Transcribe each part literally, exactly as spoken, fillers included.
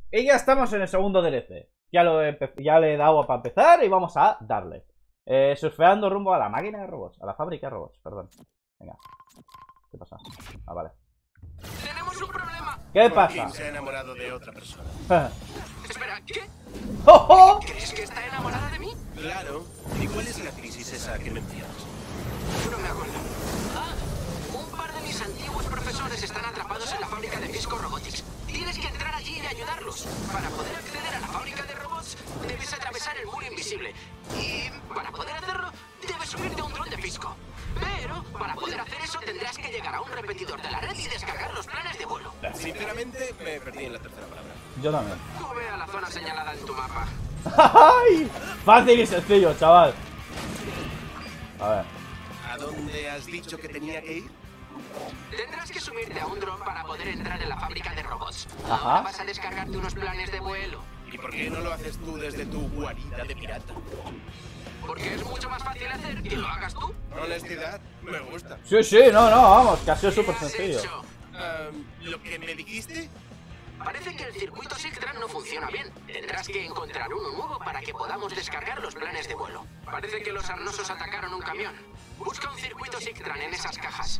Y ya estamos en el segundo D L C. Ya, lo he, ya le he dado para empezar y vamos a darle. Eh, surfeando rumbo a la máquina de robots. A la fábrica de robots, perdón. Venga. ¿Qué pasa? Ah, vale. Tenemos un problema. ¿Qué pasa? Joaquín se ha enamorado de otra persona. Espera, ¿qué? ¡Oh, oh! ¿Crees que está enamorada de mí? Claro. ¿Y cuál es la crisis esa que mencionas? No me acuerdo. Ah, un par de mis antiguos profesores están atrapados en la fábrica de Fisco Robotics. Tienes que entrar allí y ayudarlos. Para poder acceder a la fábrica de robots, debes atravesar el muro invisible. Y para poder hacerlo, debes subirte a un dron de Fisco. Pero para poder hacer eso tendrás que llegar a un repetidor de la red y descargar los planes de vuelo. Sinceramente, me perdí en la tercera palabra. Yo también. Tú ve a la zona señalada en tu mapa. ¡Ay! Fácil y sencillo, chaval. A ver. ¿A dónde has dicho que tenía que ir? Tendrás que subirte a un dron para poder entrar en la fábrica de robots. Ajá. Ahora vas a descargarte unos planes de vuelo. ¿Y por qué no lo haces tú desde tu guarida de pirata? Porque es mucho más fácil hacer que lo hagas tú. Honestidad, me gusta. Sí, sí, no, no, vamos, que ha sido súper ¿Qué has sencillo. hecho? Um, ¿Lo que me dijiste? Parece que el circuito Sigtran no funciona bien. Tendrás que encontrar uno nuevo para que podamos descargar los planes de vuelo. Parece que los arnosos atacaron un camión. Busca un circuito Sigtran en esas cajas.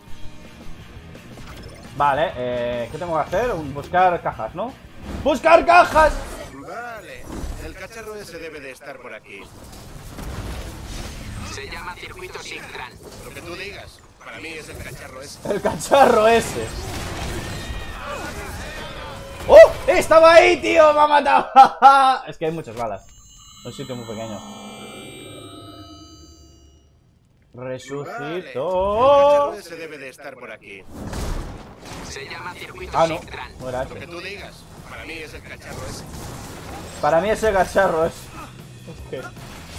Vale, eh, ¿qué tengo que hacer? Buscar cajas, ¿no? ¡Buscar cajas! Vale. El cacharro ese debe de estar por aquí. Se llama circuito Sigtran. Lo que tú digas. Para mí es el cacharro ese. El cacharro ese. ¡Oh! ¡Estaba ahí, tío! ¡Me ha matado! Es que hay muchas balas. Es un sitio muy pequeño. Vale. El Resucitó. cacharro ese debe de estar por aquí. Se llama circuito Ah, no. Sigtran. No era Lo que ese. tú digas. Para mí es el cacharro ese. Para mí ese cacharro es... Es que...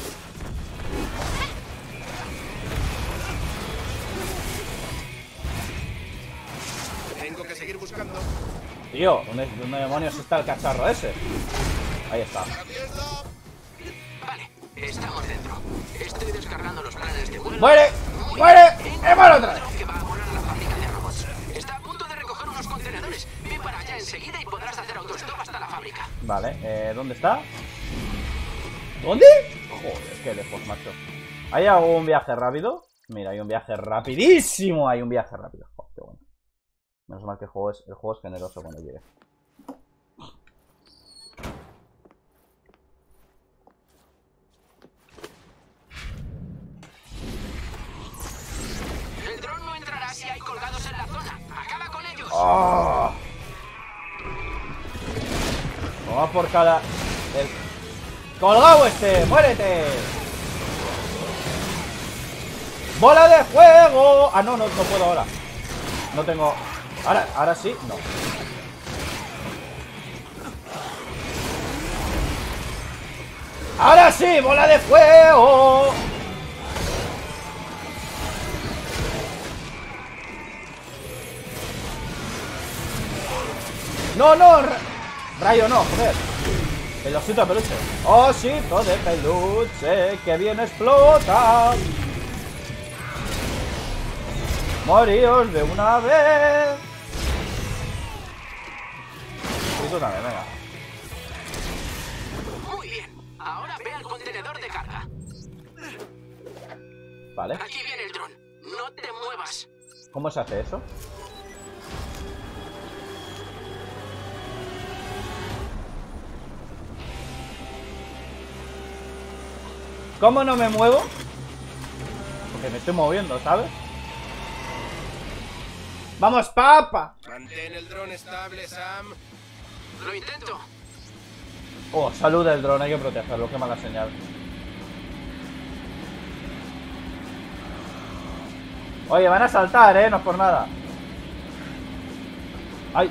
Tengo que seguir buscando. Tío, ¿dónde, dónde demonios está el cacharro ese? Ahí está. Vale, estamos dentro. Estoy descargando los planes de vuelo. ¡Muere! Muy ¡Muere! bien. ¡He muerto otra vez! Que va a volar a la fábrica de robots. Está a punto de recoger unos contenedores. Ve para allá enseguida y podrás hacer autostop hasta la fábrica. Vale, eh, ¿dónde está? ¿Dónde? Joder, qué lejos, macho. ¿Hay algún viaje rápido? Mira, hay un viaje rapidísimo. Hay un viaje rápido. Joder, qué bueno. Menos mal que el juego es, el juego es generoso cuando llegue. El dron no entrará si hay colgados en la zona. Acaba con ellos. ¡Oh! Vamos por cada... El... ¡Colgado este! ¡Muérete! ¡Bola de fuego! Ah, no, no, no puedo ahora. No tengo... Ahora, ahora sí, no. ¡Ahora sí! ¡Bola de fuego! ¡No, no! Ra- Rayo no, joder. El osito de peluche. Osito de peluche que bien explota. Moríos de una vez. Y tú también, venga. Muy bien. Ahora ve al contenedor de carga. Vale. Aquí viene el dron. No te muevas. ¿Cómo se hace eso? ¿Cómo no me muevo? Porque me estoy moviendo, ¿sabes? ¡Vamos, papa! Mantén el dron estable, Sam. Lo intento. Oh, salud del dron, hay que protegerlo, qué mala señal. Oye, van a saltar, eh, no es por nada. ¡Ay!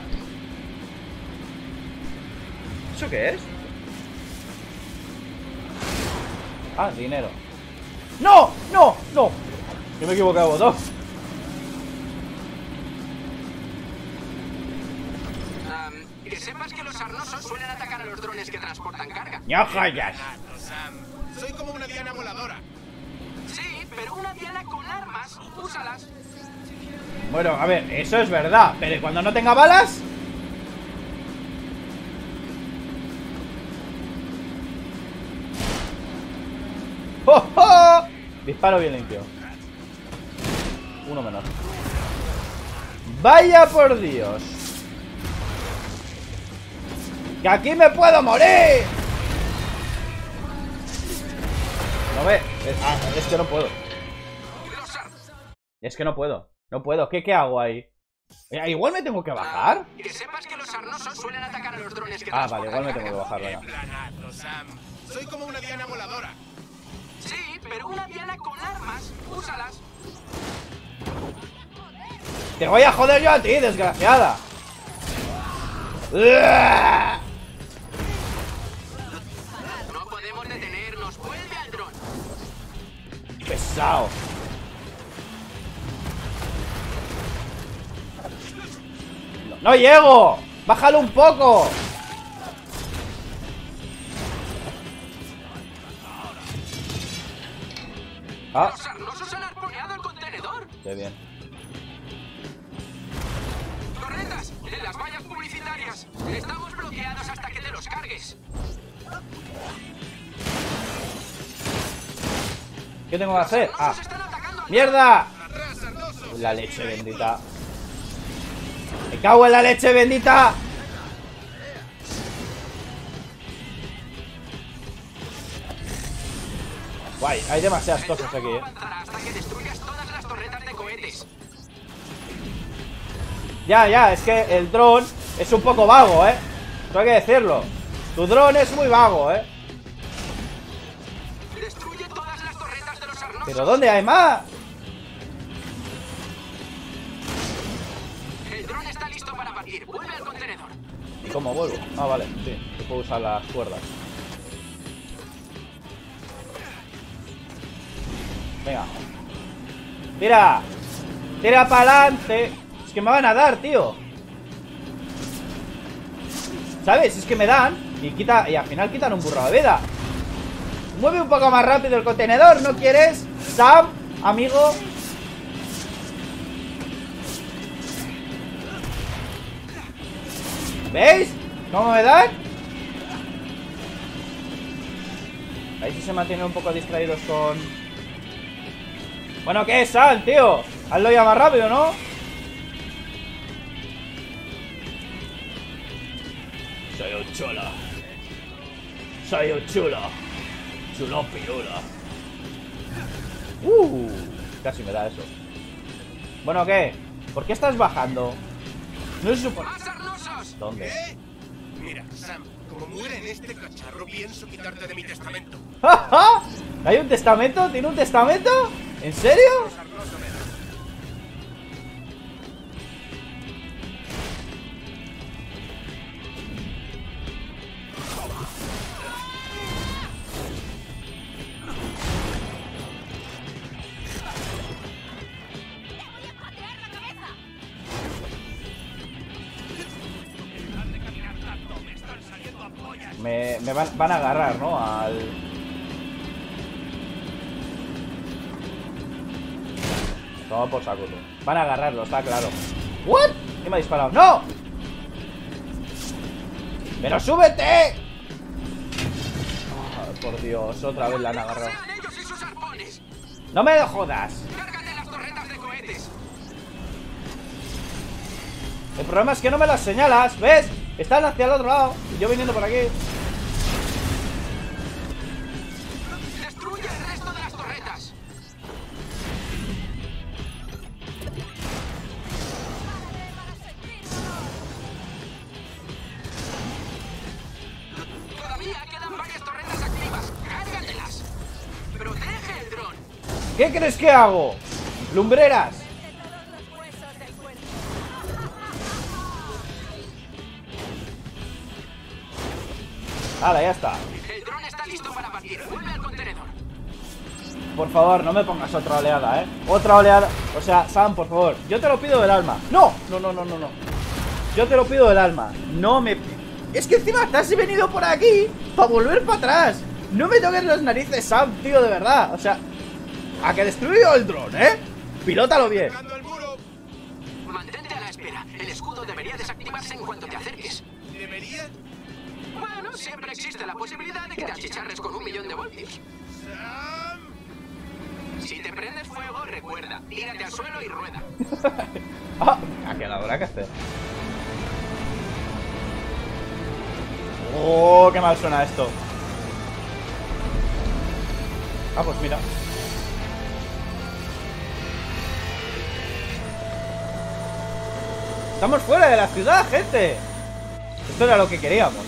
¿Eso qué es? Ah, dinero. ¡No! ¡No! ¡No! Yo me he equivocado, botón. Um, que sepas que los arnosos suelen atacar a los drones que transportan carga. ¡No joyas! Gato, Sam. Soy como una diana voladora. Sí, pero una diana con armas. Úsalas. Bueno, a ver, eso es verdad. Pero ¿y cuando no tenga balas? ¡Oh, oh! Disparo bien limpio. Uno menos. ¡Vaya por Dios! ¡Que aquí me puedo morir! No ve. Es, ah, es que no puedo. Es que no puedo. No puedo. ¿Qué, qué hago ahí? Eh, Igual me tengo que bajar. Que sepas que los sarnosos suelen atacar a los drones que Ah, vale, igual me transportan tengo que carga. bajar, venga. Planazo, Sam. Soy como una diana voladora. Sí, pero una diana con armas. Úsalas. Te voy a joder yo a ti, desgraciada. ¡Uah! No podemos detenernos. Vuelve al dron. Pesado. No, no llego. Bájalo un poco. Ah, Los sarnosos han arponeado el contenedor. qué bien. Torretas, en las vallas publicitarias. Estamos bloqueados hasta que te los cargues. ¿Qué tengo que hacer? Ah, Sarnosos están atacando al- ¡mierda! Atrás, sarnosos. La leche bendita. ¡Me cago en la leche bendita! Guay, hay demasiadas El cosas dron aquí, no eh. avanzará hasta que destruyas todas las torretas de cohetes. Ya, ya, es que el dron es un poco vago, eh. Esto hay que decirlo. Tu dron es muy vago, eh. Destruye todas las torretas de los sarnosos. ¿Pero dónde hay más? El dron está listo para partir. Vuelve al contenedor. ¿Y cómo vuelvo? Ah, vale, sí. Yo puedo usar las cuerdas. Venga. ¡Tira! ¡Tira para adelante! Es que me van a dar, tío. ¿Sabes? Es que me dan y quita y al final quitan un burro de vida. Mueve un poco más rápido el contenedor, ¿no quieres? Sam, amigo. ¿Veis? ¿Cómo me dan? Ahí sí se mantienen un poco distraídos con... Bueno, ¿qué es, Sam, tío? Hazlo ya más rápido, ¿no? Soy un chulo. Soy un chulo. Chulo pirula. Uh, casi me da eso. Bueno, ¿qué? ¿Por qué estás bajando? No se supone... ¡Más sarnosos! ¿Dónde? ¿Qué? Mira, Sam, como muere en este cacharro, pienso quitarte de mi testamento. ¡Ja, ja! ¿Hay un testamento? ¿Tiene un testamento? ¿En serio? Sarnoso me da. Me, me van, van a agarrar, ¿no? Al... Toma por saco, tú. Van a agarrarlo, está claro. ¿What? ¿Quién me ha disparado? ¡No! ¡Pero súbete! Oh, por Dios, otra vez la han agarrado. ¡Sean ellos y sus arpones! ¡No me lo jodas! ¡Cárgate las torretas de cohetes! El problema es que no me las señalas, ¿ves? Están hacia el otro lado y yo viniendo por aquí. ¡Destruye el resto de las torretas! Todavía quedan varias torretas activas. ¡Cárgatelas! ¡Protege el dron! ¿Qué crees que hago? ¡Lumbreras! Hala, ya está. El dron está listo para partir. Vuelve al contenedor. Por favor, no me pongas otra oleada, ¿eh? Otra oleada. O sea, Sam, por favor, yo te lo pido del alma. ¡No! No, no, no, no, no. Yo te lo pido del alma. No me... Es que encima te has venido por aquí para volver para atrás. No me toques las narices, Sam, tío, de verdad. O sea, a que destruyo el dron, ¿eh? Pilótalo bien. ¡Pegando al muro! Mantente a la espera. El escudo debería desactivarse en cuanto te acerques. ¿Debería? Bueno, siempre existe la posibilidad de que te achicharres con un millón de voltios. ¡Sam! Si te prendes fuego, recuerda, tírate al suelo y rueda. Ah, ¿a qué la habrá que hacer? Oh, qué mal suena esto. Ah, pues mira. Estamos fuera de la ciudad, gente. Esto era lo que queríamos.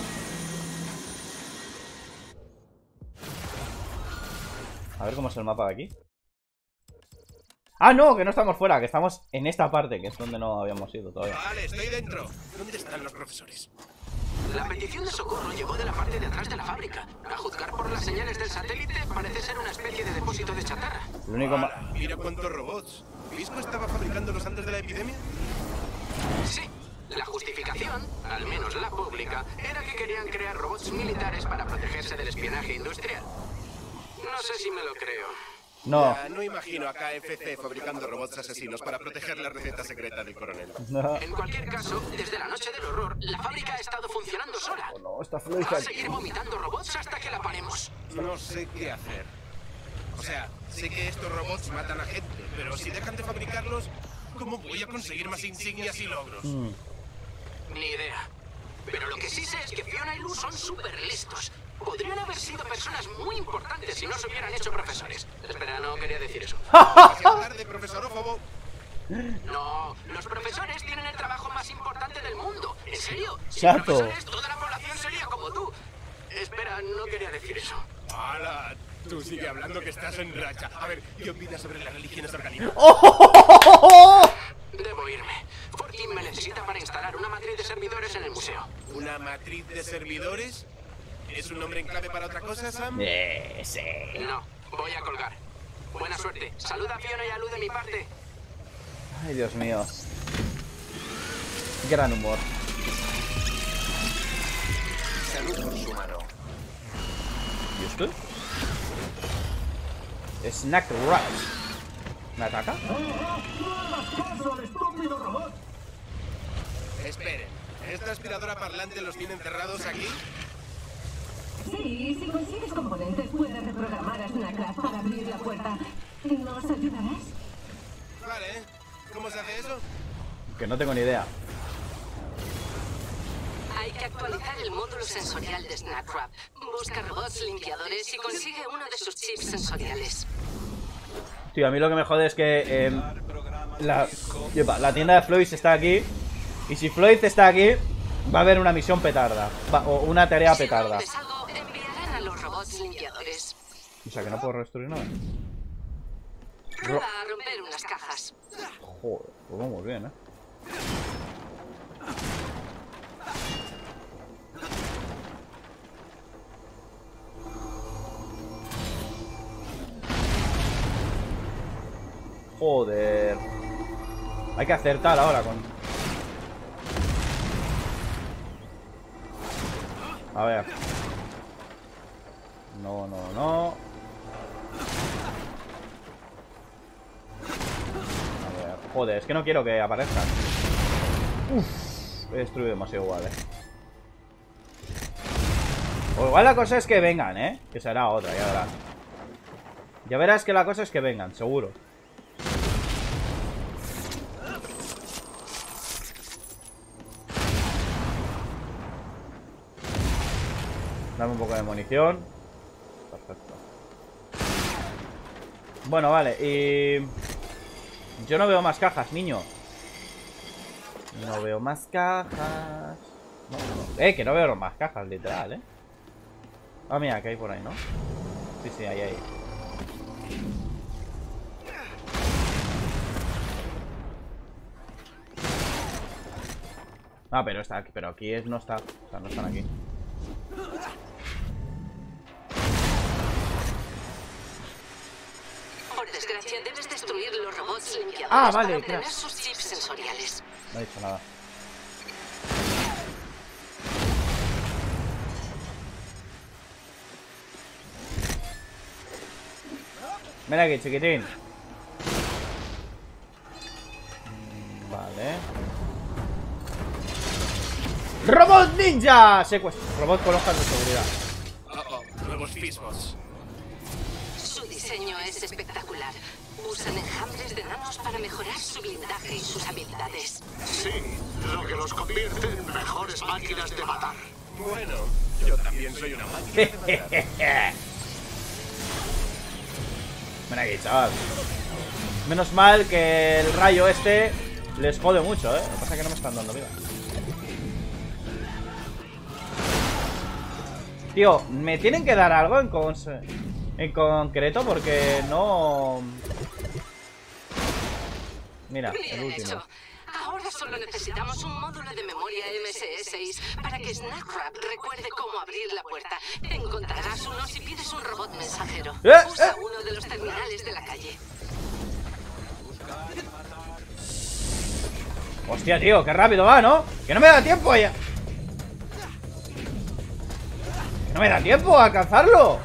A ver cómo es el mapa de aquí. Ah, no, que no estamos fuera, que estamos en esta parte, que es donde no habíamos ido todavía. Vale, estoy dentro. ¿Dónde están los profesores? La petición de socorro llegó de la parte de atrás de la fábrica. A juzgar por las señales del satélite, parece ser una especie de depósito de chatarra. Lo único ma- Ala, mira cuántos robots. ¿Visco estaba fabricándolos antes de la epidemia? Sí, la justificación, al menos la pública, era que querían crear robots militares para protegerse del espionaje industrial. No sé si me lo creo. No. Ya, no imagino a K F C fabricando robots asesinos para proteger la receta secreta del coronel. No, En cualquier caso, desde la noche del horror, la fábrica ha estado funcionando sola. no, está Va fluida. a seguir vomitando robots hasta que la paremos. No sé qué hacer. O sea, sé que estos robots matan a gente, pero si dejan de fabricarlos, ¿cómo voy a conseguir más insignias y logros? Mm. Ni idea. Pero lo que sí sé es que Fiona y Luz son súper listos. Podrían haber sido personas muy importantes si no se hubieran hecho profesores. Espera, no quería decir eso. Demasiado tarde, profesorófobo. No, los profesores tienen el trabajo más importante del mundo. ¿En serio? Sin Chato. profesores, toda la población sería como tú. Espera, no quería decir eso. ¡Hala! Tú sigue hablando que estás en racha. A ver, ¿qué opinas sobre las religiones orgánicas? Debo irme. Fortin me necesita para instalar una matriz de servidores en el museo. ¿Una matriz de servidores? ¿Es un nombre en clave para otra cosa, Sam? Eh, sí. No, voy a colgar. Buena suerte. Saluda a Fiona y a Luz de mi parte. Ay, Dios mío. Gran humor. Salud por su mano. ¿Y esto? Snack Rush. ¿Me ataca? Esperen, ¿esta aspiradora parlante los tiene encerrados aquí? Sí, si consigues componentes, puedes reprogramar a Snackcraft para abrir la puerta. ¿Nos ayudarás? Vale, ¿cómo se hace eso? Que no tengo ni idea. Hay que actualizar el módulo sensorial de Snackcraft. Busca robots limpiadores y consigue uno de sus chips sensoriales. Tío, a mí lo que me jode es que eh, la, yepa, la tienda de Floyd está aquí. Y si Floyd está aquí, va a haber una misión petarda. Va- o una tarea Si petarda. rompes algo, enviarán a los robots limpiadores. O sea que no puedo redestruir nada. Prueba a romper unas cajas. Joder, pues vamos bien, eh. Joder. Hay que acertar ahora con... A ver. No, no, no. A ver. Joder, es que no quiero que aparezcan. Uf, he destruido demasiado igual, eh. O igual la cosa es que vengan, eh. Que será otra, ya verás. Ya verás que la cosa es que vengan, seguro. Dame un poco de munición. Perfecto. Bueno, vale, y... Yo no veo más cajas, niño. No veo más cajas. No, no. Eh, que no veo más cajas, literal, eh. Ah, mira, que hay por ahí, ¿no? Sí, sí, ahí, ahí. Ah, pero está aquí, pero aquí es, no está. O sea, no están aquí. Por desgracia, debes destruir los robots limpiadores Ah, vale, para obtener claro. sus chips sensoriales. No he dicho nada. Ven aquí, chiquitín. Mm, Vale. ¡Robot ninja! Secuestro. Robot con hojas de seguridad. Oh, oh, nuevos fismos. Su diseño diseño es espectacular. Usan enjambres de nanos para mejorar su blindaje y sus habilidades. Sí, lo que los convierte en mejores máquinas de matar. Bueno, yo también soy una máquina de matar. Ven aquí, chaval. Menos mal que el rayo este les jode mucho, ¿eh? Lo que pasa es que no me están dando vida. Tío, me tienen que dar algo en, con en concreto porque no... Mira, el Bien último. hecho. Ahora solo necesitamos un módulo de memoria M S E seis para que Snackrab recuerde cómo abrir la puerta. Encontrarás uno si pides un robot mensajero. ¡Eh, Usa eh! uno de los terminales de la calle. Hostia, tío, qué rápido va, ¿no? Que no me da tiempo ya. Que no me da tiempo a alcanzarlo.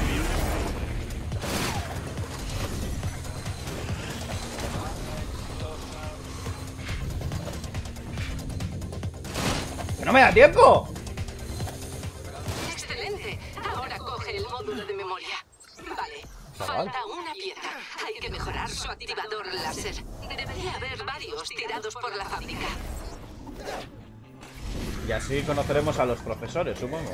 ¡Que no me da tiempo! ¡Excelente! Ahora coge el módulo de memoria. Vale, falta una pieza. Hay que mejorar su activador láser. Debería haber varios tirados por la fábrica. Y así conoceremos a los profesores, supongo.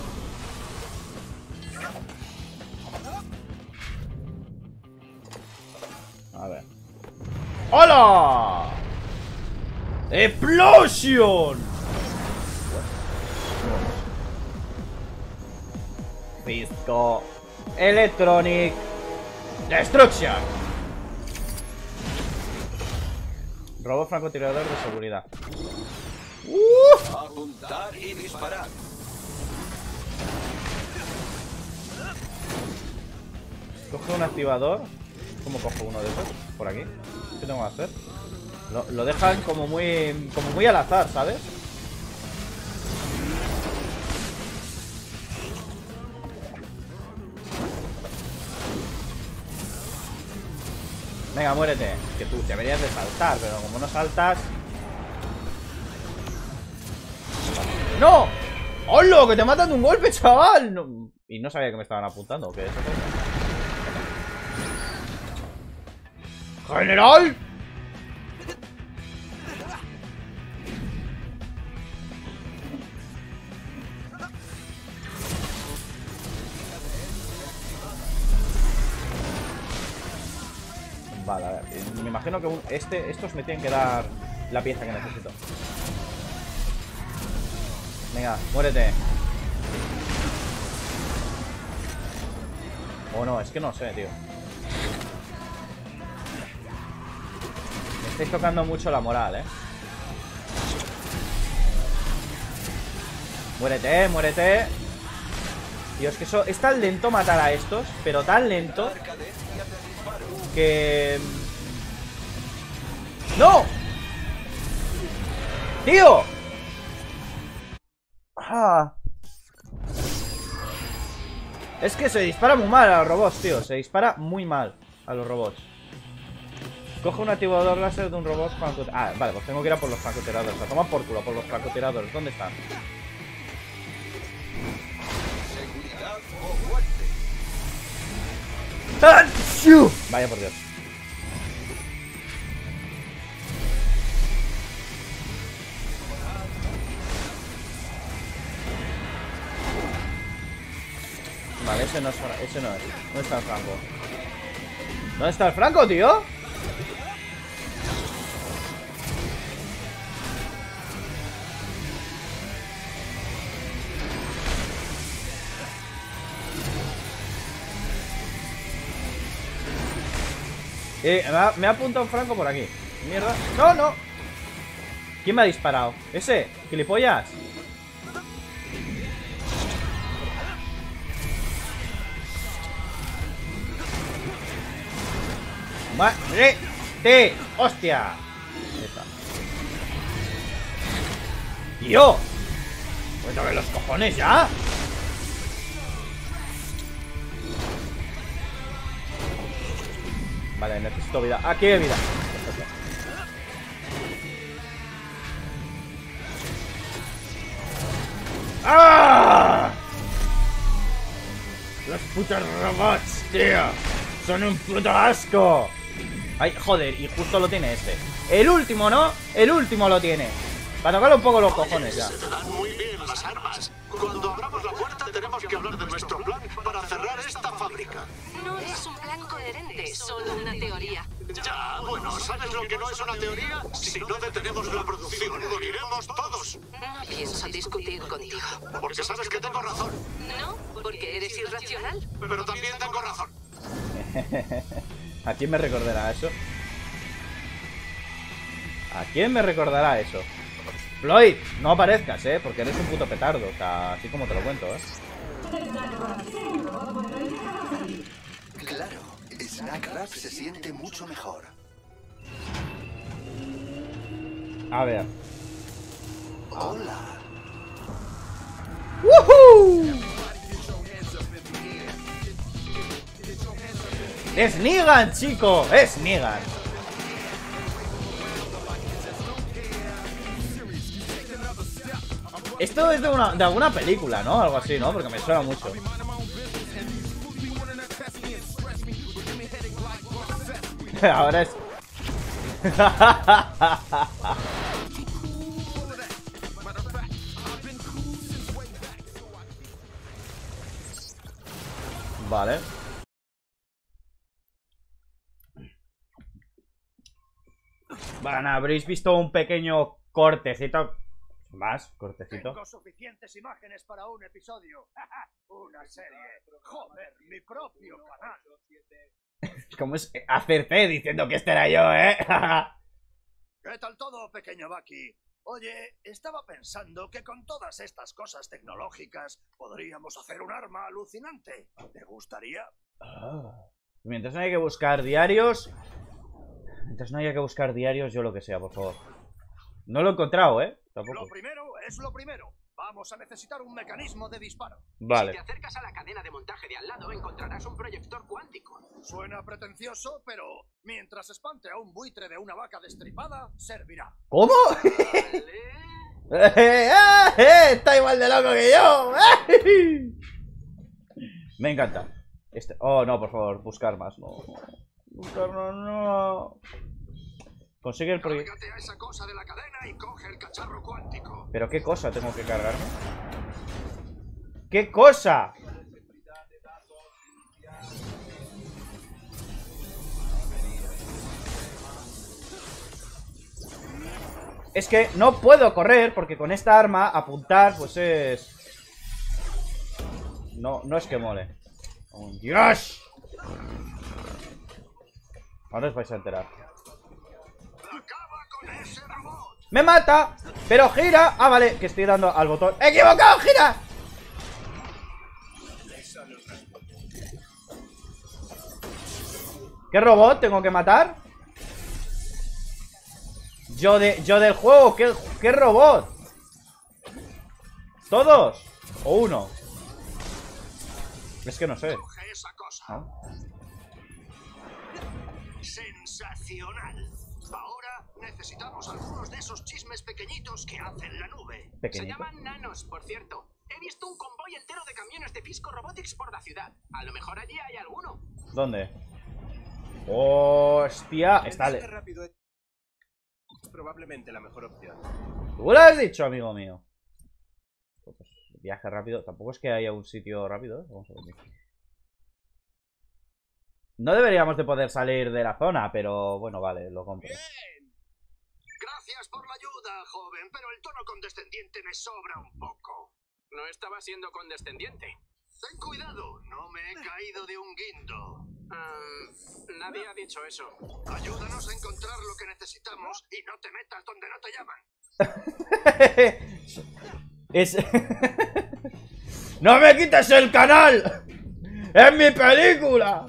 A ver. ¡Hola! ¡Explosion! Cisco Electronic Destruction. Robot francotirador de seguridad. ¡Uh! Apuntar y disparar. Coge un activador. ¿Cómo cojo uno de esos? Por aquí. ¿Qué tengo que hacer? Lo, lo dejan como muy como muy al azar, ¿sabes? Venga, muérete. Que tú deberías de saltar, pero como no saltas... ¡No! ¡Hola! ¡Que te matan de un golpe, chaval! No... Y no sabía que me estaban apuntando. ¿Qué es eso? ¡General! Vale, a ver. Me imagino que un, este, estos me tienen que dar la pieza que necesito. Venga, muérete. O no, es que no sé, tío. Me estáis tocando mucho la moral, eh. Muérete, muérete. Tío, es que eso es tan lento matar a estos, pero tan lento que... ¡No! ¡Tío! Ah. Es que se dispara muy mal a los robots, tío. Se dispara muy mal a los robots. Coge un activador láser de un robot francotirador. Ah, vale, pues tengo que ir a por los francotiradores. A tomar por culo por los francotiradores. ¿Dónde están? Seguridad o muerte. ¡Achú! Vaya por Dios. Vale, ese no es, ese no es. ¿Dónde está el Franco? ¿Dónde está el Franco, tío? Eh, me ha, me ha apuntado un Franco por aquí. Mierda. No, no. ¿Quién me ha disparado? ¿Ese? ¿Gilipollas? ¡Madre! ¡Te! ¡Hostia! Ahí está. ¡Tío! ¡Cuéntame los cojones ya! Vale, necesito vida. Aquí hay vida. ¡Ah! Los putos robots, tío. ¡Son un puto asco! Ay, joder, y justo lo tiene este. El último, ¿no? El último lo tiene. Para tocarle un poco los cojones ya. Se te dan muy bien las armas. Cuando abramos la puerta tenemos que hablar de nuestro plan para cerrar esta fábrica. No es un plan coherente, solo una teoría. Ya, bueno, ¿sabes lo que no es una teoría? Si no detenemos la producción, moriremos todos. No pienso discutir contigo. Porque sabes que tengo razón. ¿No? ¿Porque eres irracional? Pero también tengo razón. ¿A quién me recordará eso? ¿A quién me recordará eso? Floyd, no aparezcas, ¿eh? Porque eres un puto petardo. O sea, así como te lo cuento, ¿eh? Claro, Snack Wrap se siente mucho mejor. A ver. Hola. ¡Woohoo! ¡Es Negan, chico! ¡Es Negan! Esto es de, una, de alguna película, ¿no? Algo así, ¿no? Porque me suena mucho. Ahora es... Vale. Bueno, habréis visto un pequeño cortecito. Más, cortecito. Tengo suficientes imágenes para un episodio. Una serie. Joder, mi propio canal. ¿Cómo es? Acerté diciendo que este era yo, ¿eh? ¿Qué tal todo, pequeño Bucky? Oye, estaba pensando que con todas estas cosas tecnológicas podríamos hacer un arma alucinante. ¿Te gustaría? Ah. Mientras no haya que buscar diarios... Mientras no haya que buscar diarios, yo lo que sea, por favor. No lo he encontrado, ¿eh? Tampoco. Lo primero es lo primero. Vamos a necesitar un mecanismo de disparo. Vale. Si te acercas a la cadena de montaje de al lado, encontrarás un proyector cuántico. Suena pretencioso, pero mientras espante a un buitre de una vaca destripada, servirá. ¿Cómo? ¿Vale? ¡Eh, eh, eh! ¡Está igual de loco que yo! Me encanta. Este... Oh, no, por favor, buscar más. No. Buscar no, no. Consigue el proyecto. Cárgate a esa cosa de la cadena y coge el cacharro cuántico. ¿Pero qué cosa tengo que cargarme? ¿Qué cosa? Es que no puedo correr porque con esta arma apuntar pues es... No, no es que mole. ¡Oh, Dios! Ahora os vais a enterar. ¡Acaba con ese robot! ¡Me mata! ¡Pero gira! Ah, vale, que estoy dando al botón. ¡Equivocado! ¡Gira! ¿Qué robot tengo que matar? Yo de yo del juego. ¿Qué, qué robot? ¿Todos? ¿O uno? Es que no sé. Coge esa cosa. ¿No? Sensacional. Ahora necesitamos algunos de esos chismes pequeñitos que hacen la nube. Se Pequeñito. llaman nanos, por cierto. He visto un convoy entero de camiones de Fisco Robotics por la ciudad. A lo mejor allí hay alguno. ¿Dónde? Hostia. Está El viaje le... rápido es probablemente la mejor opción. Tú lo has dicho, amigo mío. Pues, viaje rápido. Tampoco es que haya un sitio rápido, ¿eh? Vamos a ver. No deberíamos de poder salir de la zona, pero bueno, vale, lo compro. Bien. Gracias por la ayuda, joven, pero el tono condescendiente me sobra un poco. No estaba siendo condescendiente. Ten cuidado, no me he caído de un guindo. Um, nadie ha dicho eso. Ayúdanos a encontrar lo que necesitamos y no te metas donde no te llaman. Es... ¡No me quites el canal! ¡Es mi película!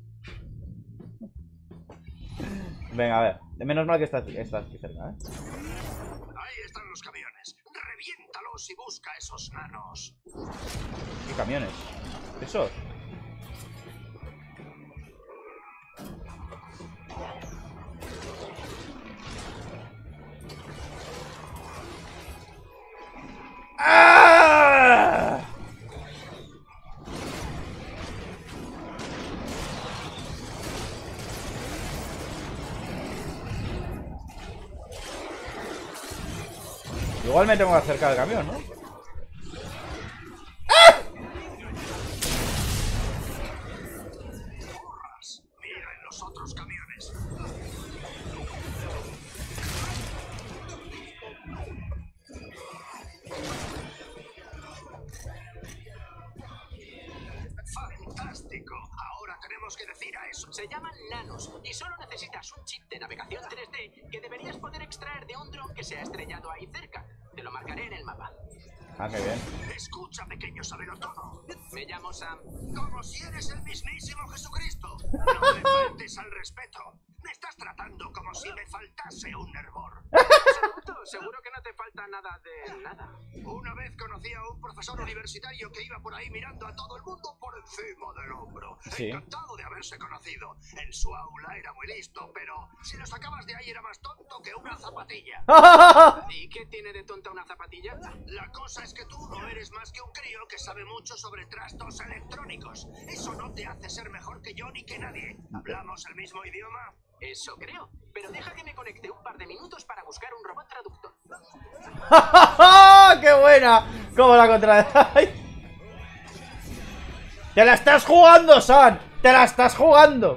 Venga, a ver. Menos mal que estás, estás aquí cerca, ¿eh? Ahí están los camiones. Reviéntalos y busca esos nanos. ¿Qué camiones? ¿Esos? ¡Ah! igual me tengo que acercar al camión, ¿no? Mira en los otros camiones. ¡Fantástico! Ahora tenemos que decir a eso. Se llaman nanos y solo necesitas un chip de navegación tres D que deberías poder extraer de un dron que se ha estrellado ahí cerca. Te lo marcaré en el mapa. Ah, qué bien. Escucha, pequeño sabelotodo. Me llamo Sam. Como si eres el mismísimo Jesucristo. No me faltes al respeto. Me estás tratando como si me faltase un hervor. Absoluto, seguro que no te falta nada de nada. Una vez conocí a un profesor universitario que iba por ahí mirando a todo el mundo por encima del hombro. Sí. Encantado de haberse conocido. En su aula era muy listo, pero si lo sacabas de ahí era más tonto que una zapatilla. ¿Y qué tiene de tonta una zapatilla? La cosa es que tú no eres más que un crío que sabe mucho sobre trastos electrónicos. Eso no te hace ser mejor que yo ni que nadie. ¿Hablamos el mismo idioma? Eso creo. Pero deja que me conecte un par de minutos para buscar un robot traductor. ¡Qué buena! ¿Cómo la contra... ¡Te la estás jugando, San! ¡Te la estás jugando!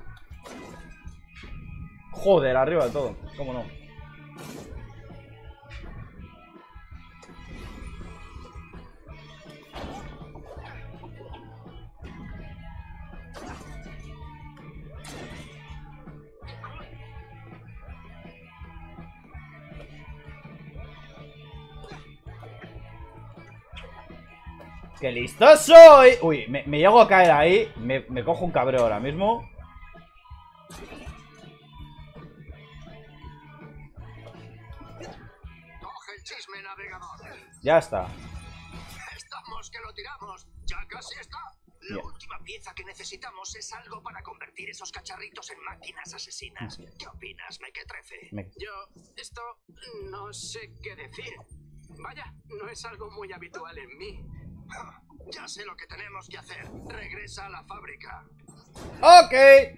Joder, arriba de todo. ¿Cómo no? ¡Qué listo soy! Uy, me, me llego a caer ahí. Me, me cojo un cabreo ahora mismo. Coge el chisme, navegador. Ya está. Estamos que lo tiramos. Ya casi está. La Bien. última pieza que necesitamos es algo para convertir esos cacharritos en máquinas asesinas. ¿Qué opinas, mequetrefe? Me- Yo, esto, no sé qué decir. Vaya, no es algo muy habitual en mí. Ya sé lo que tenemos que hacer. Regresa a la fábrica. Ok.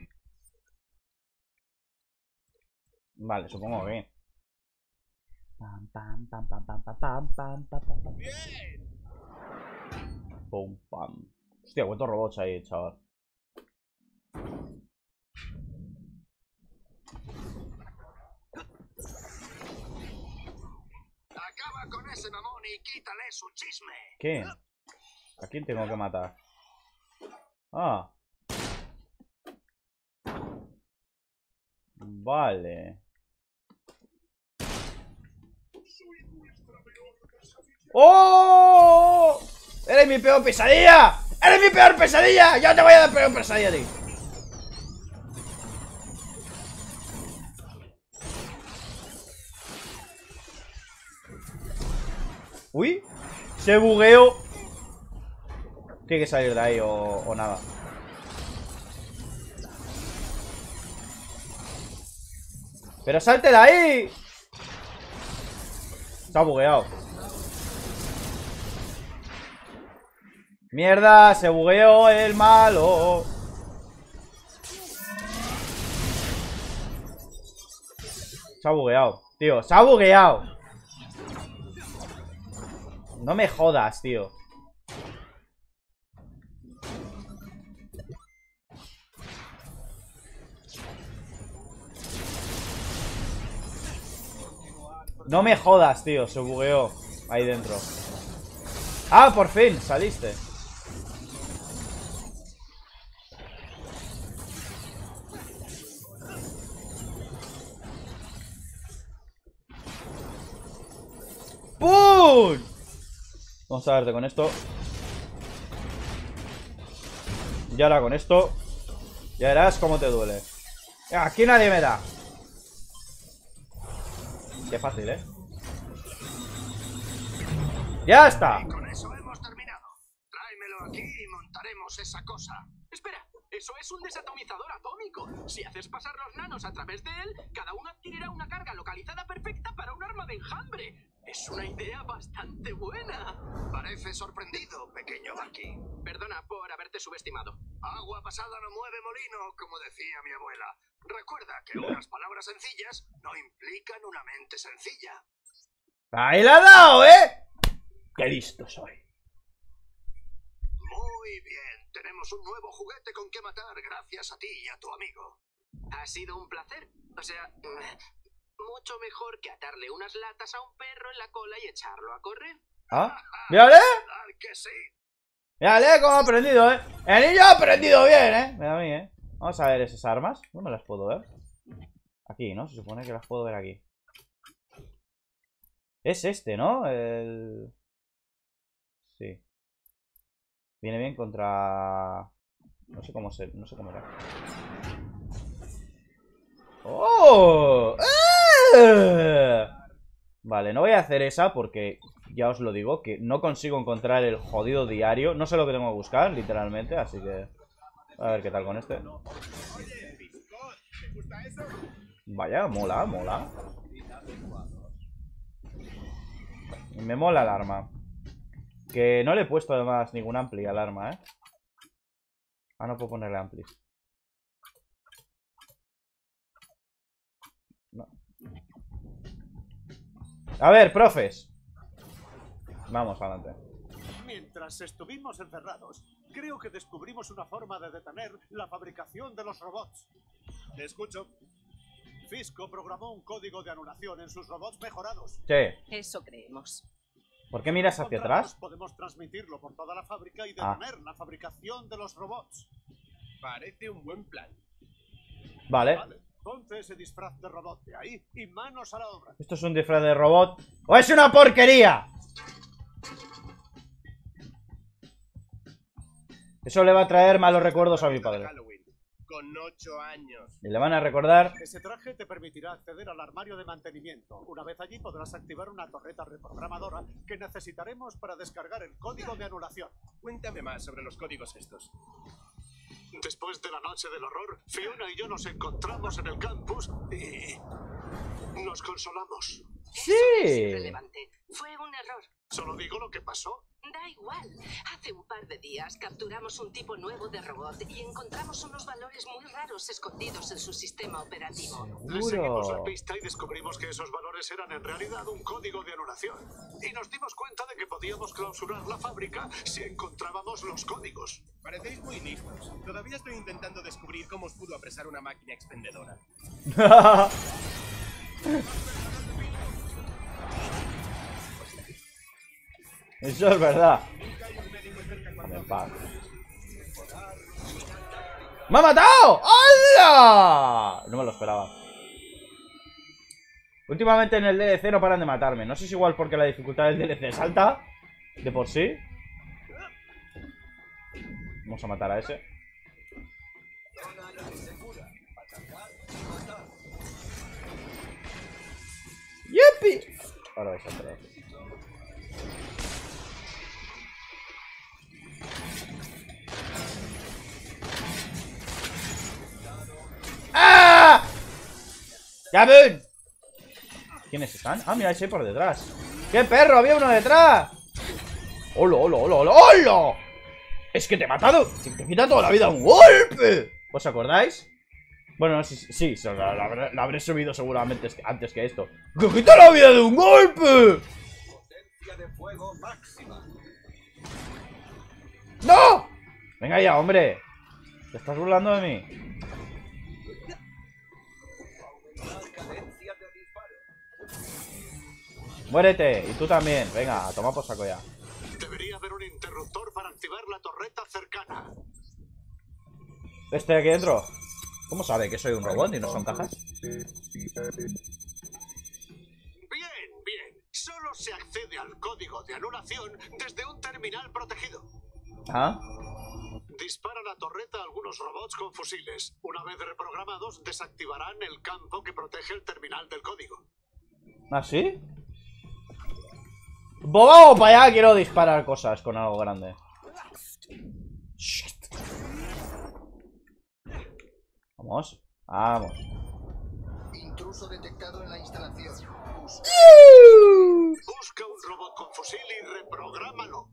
Vale, supongo que. Pam, pam, pam, pam, pam, pam, pam, pam, pam, pam, pam. Pum, pam. Hostia, cuántos robots ahí, chaval. Acaba con ese mamón y quítale su chisme. ¿Qué? ¿A quién tengo que matar? Ah. Vale. ¡Oh! ¡Eres mi peor pesadilla! ¡Eres mi peor pesadilla! ¡Yo te voy a dar peor pesadilla a ti! ¡Uy! Se bugueó. Tiene que salir de ahí o, o nada. ¡Pero salte de ahí! Se ha bugueado. ¡Mierda! Se bugueó el malo. Se ha bugueado, tío. Se ha bugueado. No me jodas, tío. No me jodas, tío. Se bugueó ahí dentro. Ah, por fin, saliste. ¡Pum! Vamos a verte con esto. Y ahora con esto. Ya verás cómo te duele. Aquí nadie me da. Qué fácil, ¿eh? ¡Ya está! Y con eso hemos terminado. Tráemelo aquí y montaremos esa cosa. Espera, eso es un desatomizador atómico. Si haces pasar los nanos a través de él, cada uno adquirirá una carga localizada perfecta para un arma de enjambre. Es una idea bastante buena. Parece sorprendido, pequeño Bucky. Perdona por haberte subestimado. Agua pasada no mueve molino, como decía mi abuela. Recuerda que unas palabras sencillas no implican una mente sencilla. ¡Ahí la ha dado, eh! ¡Qué listo soy! Muy bien. Tenemos un nuevo juguete con que matar gracias a ti y a tu amigo. Ha sido un placer. O sea, mucho mejor que atarle unas latas a un perro en la cola y echarlo a correr. ¿Ah? ¡Mírale! Claro que sí. Mírale cómo ha aprendido, eh. El niño ha aprendido bien, eh. Mira a mí, eh. Vamos a ver esas armas. No me las puedo ver. Aquí, ¿no? Se supone que las puedo ver aquí. Es este, ¿no? El... Sí. Viene bien contra... No sé cómo ser, no sé cómo era. ¡Oh! ¡Eh! Vale, no voy a hacer esa porque ya os lo digo, que no consigo encontrar el jodido diario. No sé lo que tengo que buscar, literalmente, así que... A ver qué tal con este. Vaya, mola, mola. Me mola el arma. Que no le he puesto además ningún ampli al arma, ¿eh? Ah, no puedo ponerle amplis. No. A ver, profes. Vamos, adelante. Mientras estuvimos encerrados, creo que descubrimos una forma de detener la fabricación de los robots. Te escucho. Fisco programó un código de anulación en sus robots mejorados. Sí. Eso creemos. ¿Por qué miras hacia atrás? Podemos transmitirlo por toda la fábrica y detener ah. la fabricación de los robots. Parece un buen plan. Vale. Vale. Ponte ese disfraz de robot de ahí y manos a la obra. ¿Esto es un disfraz de robot? ¡O es una porquería! Eso le va a traer malos recuerdos a mi padre. Con ocho años. Y le van a recordar... Ese traje te permitirá acceder al armario de mantenimiento. Una vez allí podrás activar una torreta reprogramadora que necesitaremos para descargar el código de anulación. Cuéntame más sobre los códigos estos. Después de la noche del horror, Fiona y yo nos encontramos en el campus y... nos consolamos. Sí. Eso es irrelevante. Fue un error. Solo digo lo que pasó. Da igual. Hace un par de días capturamos un tipo nuevo de robot y encontramos unos valores muy raros escondidos en su sistema operativo. Le seguimos la pista y descubrimos que esos valores eran en realidad un código de anulación. Y nos dimos cuenta de que podíamos clausurar la fábrica si encontrábamos los códigos. Parecéis muy listos. Todavía estoy intentando descubrir cómo os pudo apresar una máquina expendedora. Eso es verdad. ¡Me ha matado! ¡Hola! No me lo esperaba. Últimamente en el D L C no paran de matarme. No sé si es igual porque la dificultad del D L C es alta de por sí. Vamos a matar a ese. ¡Yupi! Ahora vais a hacer. ¡Ah! ¡Ya ven! ¿Quiénes están? Ah, mira, ese por detrás. ¡Qué perro! ¡Había uno detrás! ¡Hola, hola, hola, hola! ¡Hola! ¡Es que te he matado! ¡Que te quita toda la vida un golpe! ¿Os acordáis? Bueno, no sé si... Sí, la, la, la, la habré subido seguramente antes que esto. ¡Que quita la vida de un golpe! Potencia de fuego máxima. ¡No! Venga ya, hombre. ¿Te estás burlando de mí? Muérete, y tú también. Venga, toma por saco ya. Debería haber un interruptor para activar la torreta cercana. Este de aquí dentro. ¿Cómo sabe que soy un robot y no son cajas? Bien, bien. Solo se accede al código de anulación desde un terminal protegido. ¿Ah? Dispara la torreta a algunos robots con fusiles. Una vez reprogramados, desactivarán el campo que protege el terminal del código. ¿Ah, sí? Pues vamos para allá, quiero disparar cosas con algo grande. Shit. Vamos, vamos. Intruso detectado en la instalación. Busca, Busca un robot con fusil y reprográmalo.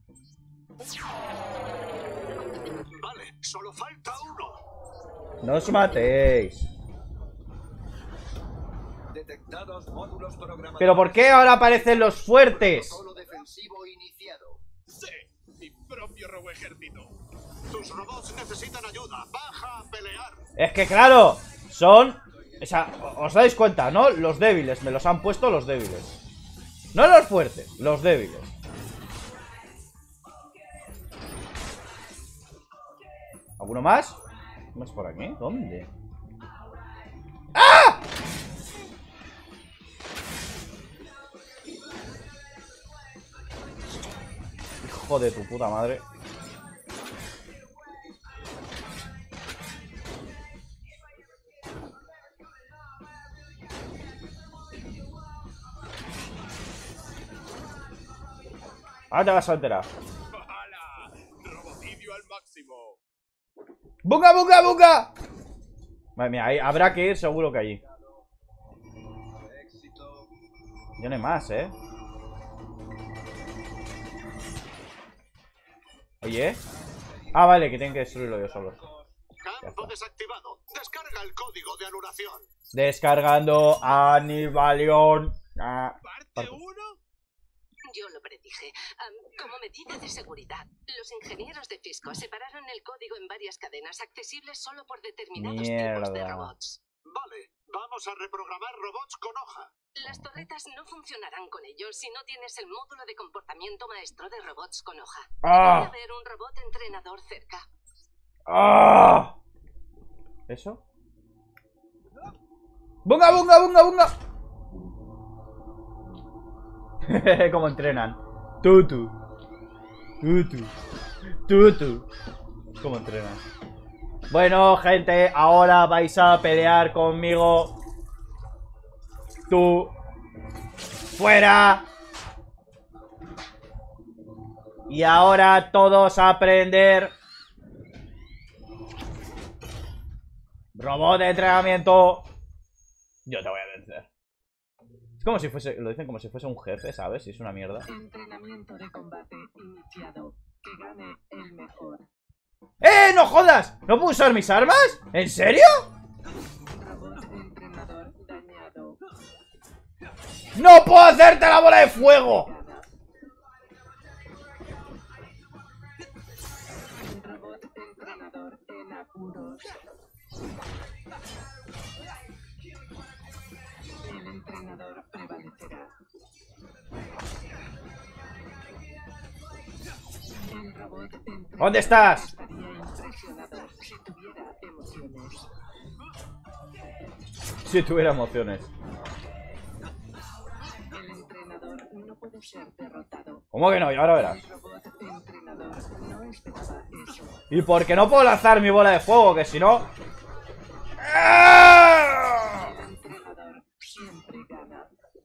Vale, solo falta uno. No os matéis. Detectados módulos programados. ¿Pero por qué ahora aparecen los fuertes? Protocolo defensivo iniciado. Sí, mi propio robo ejército. Tus robots necesitan ayuda. Baja a pelear. Es que claro, son... O sea, os dais cuenta, ¿no? Los débiles, me los han puesto los débiles. No los fuertes, los débiles. ¿Alguno más? ¿Más por aquí? ¿Dónde? ¡Ah! Hijo de tu puta madre. Ahora te vas a enterar. ¡Hala! Robocidio al máximo. ¡Bunga, bunga, bunga! Madre mía, ahí habrá que ir seguro que allí. Ya no hay más, ¿eh? Oye. Ah, vale, que tienen que destruirlo yo solo. Campo desactivado. Descarga el código de anulación. Descargando Anivalion. Ah, ¿Parte uno? Yo lo predije. Um, como medida de seguridad, los ingenieros de Fisco separaron el código en varias cadenas accesibles solo por determinados tipos de Mierda. robots. Vale, vamos a reprogramar robots con hoja. Las torretas no funcionarán con ellos si no tienes el módulo de comportamiento maestro de robots con hoja. Ah. Debería haber un robot entrenador cerca. ¡Ah! ¿Eso? ¡Bunga, bunga, bunga, bunga! Como entrenan. Tutu. Tutu. Tutu. Como entrenan. Bueno, gente, ahora vais a pelear conmigo. Tú. Fuera. Y ahora todos a aprender. Robot de entrenamiento. Yo te voy a vencer. Es como si fuese, lo dicen como si fuese un jefe, ¿sabes? Y es una mierda. Entrenamiento de combate iniciado. Que gane el mejor. ¡Eh! ¡No jodas! ¿No puedo usar mis armas? ¿En serio? Robot entrenador dañado. ¡No puedo hacerte la bola de fuego! Robot entrenador en apuros. El entrenador prevalecerá. El robot entrenador ¿Dónde estás? estaría impresionado si tuviera emociones. Si tuviera emociones. El entrenador no puede ser derrotado. ¿Cómo que no? Y ahora verás. El robot entrenador no esperaba eso. ¿Y por qué no puedo lanzar mi bola de fuego? Que si no... ¡Ah! El entrenador siempre gana.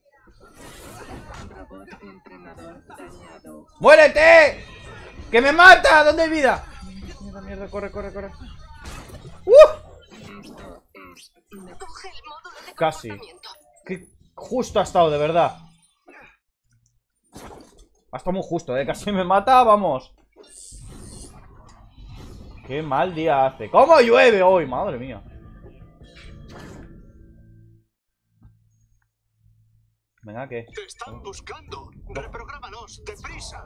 Robot entrenador dañado. ¡Muérete! ¡Que me mata! ¿Dónde hay vida? Mierda, mierda, corre, corre, corre. ¡Uh! Esto es Coge el módulo de Casi. comportamiento. Que justo ha estado, de verdad. Ha estado muy justo, ¿eh? Casi me mata, vamos. Qué mal día hace. ¿Cómo llueve hoy? Madre mía. Venga, ¿qué? Te están buscando. Reprográmalos, deprisa.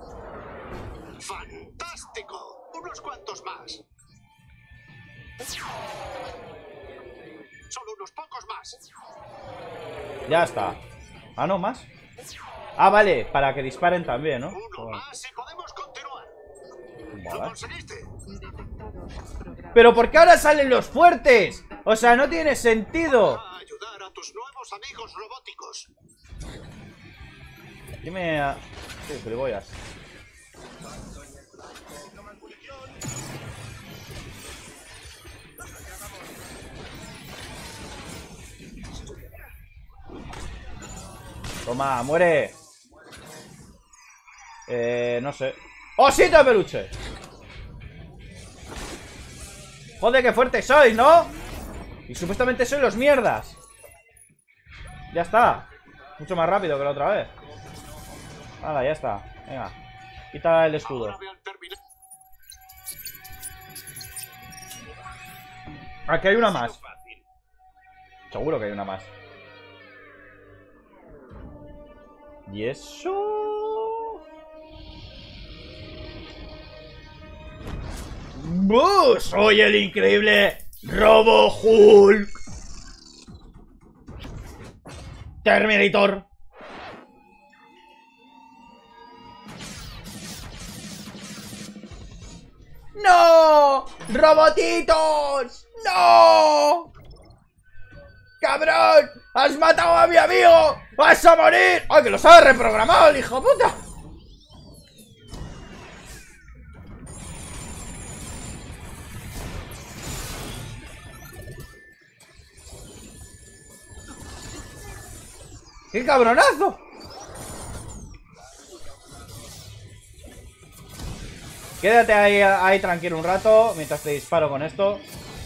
¡Fantástico! Unos cuantos más. Solo unos pocos más. Ya está. Ah, no, más. Ah, vale, para que disparen también, ¿no? Uno más y podemos continuar. ¿Lo Vale. conseguiste? Pero ¿por qué ahora salen los fuertes? O sea, no tiene sentido. A ayudar a tus nuevos amigos robóticos. Dime a... Sí, gilipollas. Toma, muere. Eh, no sé. ¡Osito de peluche! Joder, qué fuerte sois, ¿no? Y supuestamente sois los mierdas. Ya está. Mucho más rápido que la otra vez. Hala, ya está. Venga. Quita el escudo. Ahora vean terminar. Aquí hay una más. Fácil. Seguro que hay una más. ¿Y eso? ¡Buh! ¡Soy el increíble Robo Hulk! Terminator. ¡No! ¡Robotitos! ¡No! ¡Cabrón! ¡Has matado a mi amigo! ¡Vas a morir! ¡Ay, que los ha reprogramado el hijo puta! ¡Qué cabronazo! Quédate ahí, ahí tranquilo un rato mientras te disparo con esto.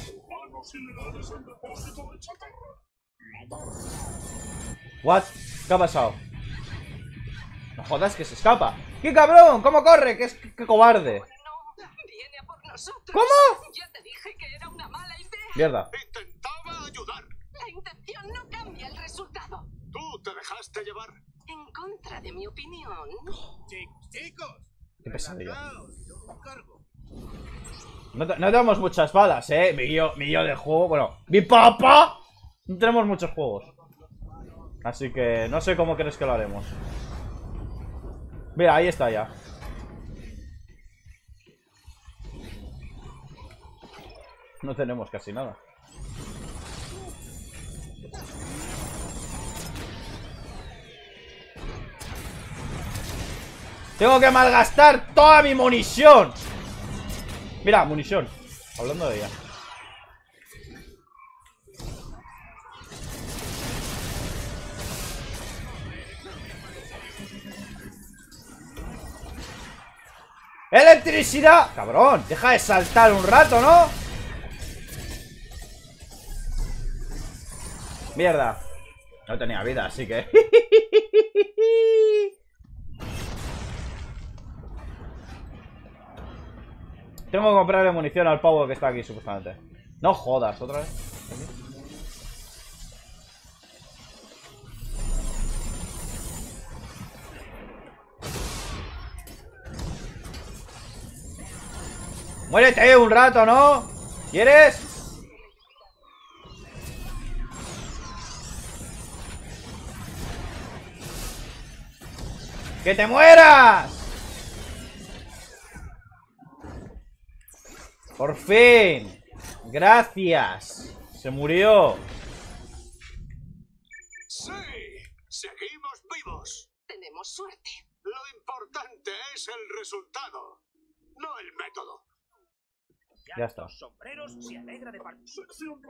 What? ¿Qué ha pasado? No jodas que se escapa. ¡Qué cabrón! ¿Cómo corre? ¡Qué, qué cobarde! Viene a por nosotros. ¿Cómo? Ya te dije que era una mala idea. Mierda. Intentaba ayudar. La intención no cambia el resultado. Tú te dejaste llevar. En contra de mi opinión. Chicos, Qué pesadilla. yo cargo. No, te- no tenemos muchas balas, eh. Mi guío, mi guío de juego. Bueno, mi papá. No tenemos muchos juegos. Así que no sé cómo crees que lo haremos. Mira, ahí está ya. No tenemos casi nada. Tengo que malgastar toda mi munición. Mira, munición. Hablando de ella. ¡Electricidad! Cabrón, deja de saltar un rato, ¿no? Mierda. No tenía vida, así que... Tengo que comprarle munición al pavo que está aquí, supuestamente. No jodas, otra vez. Muérete un rato, ¿no? ¿Quieres? ¡Que te mueras! Por fin. Gracias. Se murió. Sí, seguimos vivos. Tenemos suerte. Lo importante es el resultado, no el método. Ya está. Sombreros se alegra de participar.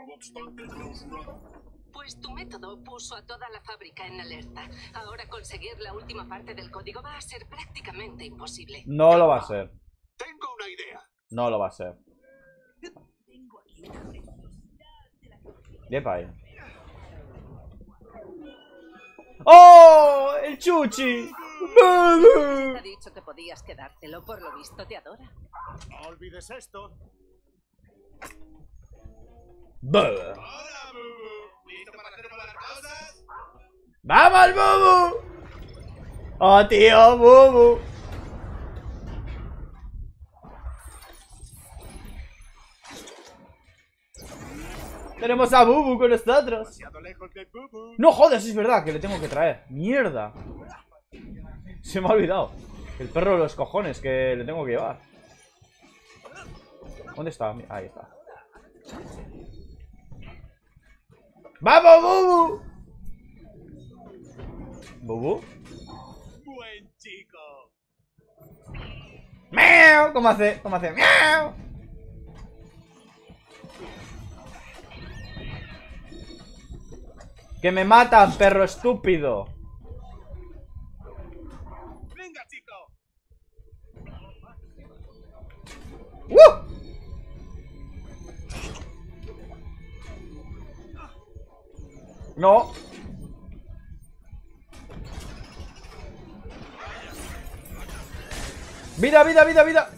Pues tu método puso a toda la fábrica en alerta. Ahora conseguir la última parte del código va a ser prácticamente imposible. No lo va a ser. Tengo una idea. No lo va a ser. Yepa ahí. ¡Oh! ¡El chuchi! Te ha dicho que podías quedártelo, por lo visto te adora. No olvides esto. Buh. Hola, Bubu. ¿Listo para hacer malas cosas? ¡Vamos, Bubu! ¡Oh, tío, Bubu! Tenemos a Bubu con nosotros. Demasiado lejos de Bubu. No jodas, es verdad que le tengo que traer. ¡Mierda! Se me ha olvidado. El perro de los cojones que le tengo que llevar. ¿Dónde está? Ahí está. ¡Vamos, Bubu! ¿Bubu? Buen chico. ¡Miau! ¿Cómo hace? ¿Cómo hace? ¡Miau! ¡Que me matan, perro estúpido! Venga, chico. ¡Uh! No. Vida, vida, vida, vida.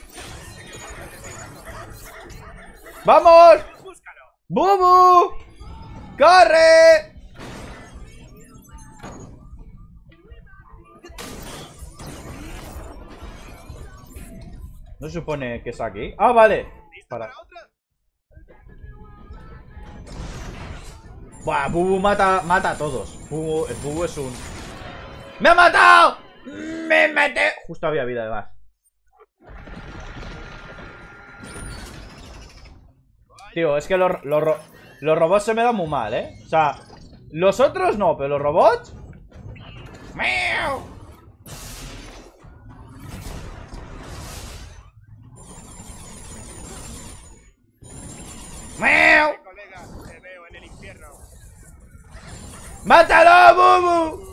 ¡Vamos! ¡Bubu! ¡Corre! ¿No se supone que es aquí? ¡Ah, vale! Para. Buah, Bubu mata, mata a todos. Bubu, el Bubu es un... ¡Me ha matado! ¡Me mete! Justo había vida, además. Tío, es que los, los, los robots se me dan muy mal, ¿eh? O sea, los otros no, pero los robots... ¡Miau! ¡Miau! ¡Mátalo, Bubu!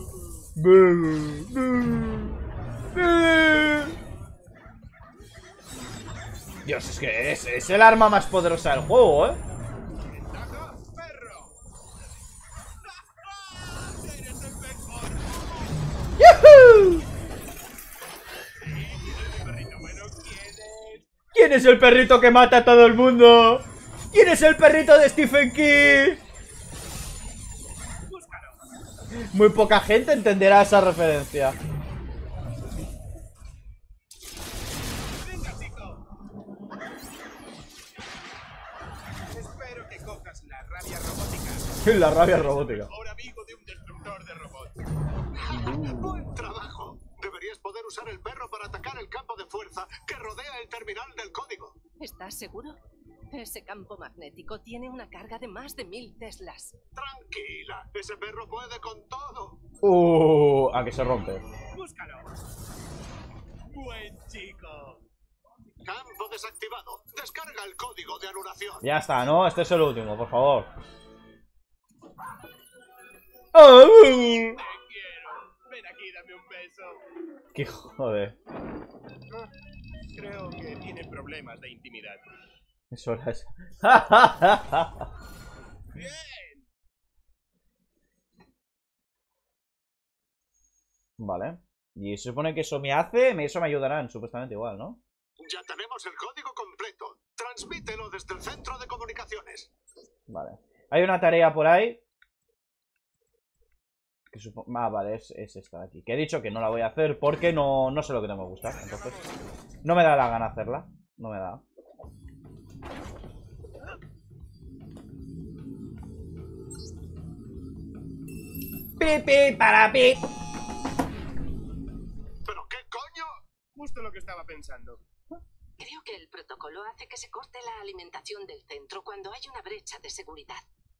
Dios, es que es, es el arma más poderosa del juego, ¿eh? ¡Yuhu! ¿Quién es el perrito que mata a todo el mundo? ¿Quién es el perrito de Stephen King? Muy poca gente entenderá esa referencia. Venga, chico. Espero que cojas la rabia robótica. La rabia robótica. Ahora amigo de un destructor de robots. Buen trabajo. Deberías poder usar el perro para atacar el campo de fuerza que rodea el terminal del código. ¿Estás seguro? Ese campo magnético tiene una carga de más de mil teslas. Tranquila, ese perro puede con todo. Uh, a que se rompe. Búscalo. Buen chico. Campo desactivado. Descarga el código de anulación. Ya está, ¿no? Este es el último, por favor. Oh. Te quiero. Ven aquí, dame un beso. Qué joder. Ah, creo que tiene problemas de intimidad. Es hora esa. Bien. Vale. Y se supone que eso me hace, eso me ayudarán, supuestamente igual, ¿no? Ya tenemos el código completo. Transmítelo desde el centro de comunicaciones. Vale. Hay una tarea por ahí. Que supo... Ah, vale, es, es esta de aquí. Que he dicho que no la voy a hacer porque no, no sé lo que tengo que gustar. Entonces, no me da la gana hacerla. No me da. Pipi para pi. ¿Pero qué coño? Justo lo que estaba pensando. Creo que el protocolo hace que se corte la alimentación del centro cuando hay una brecha de seguridad.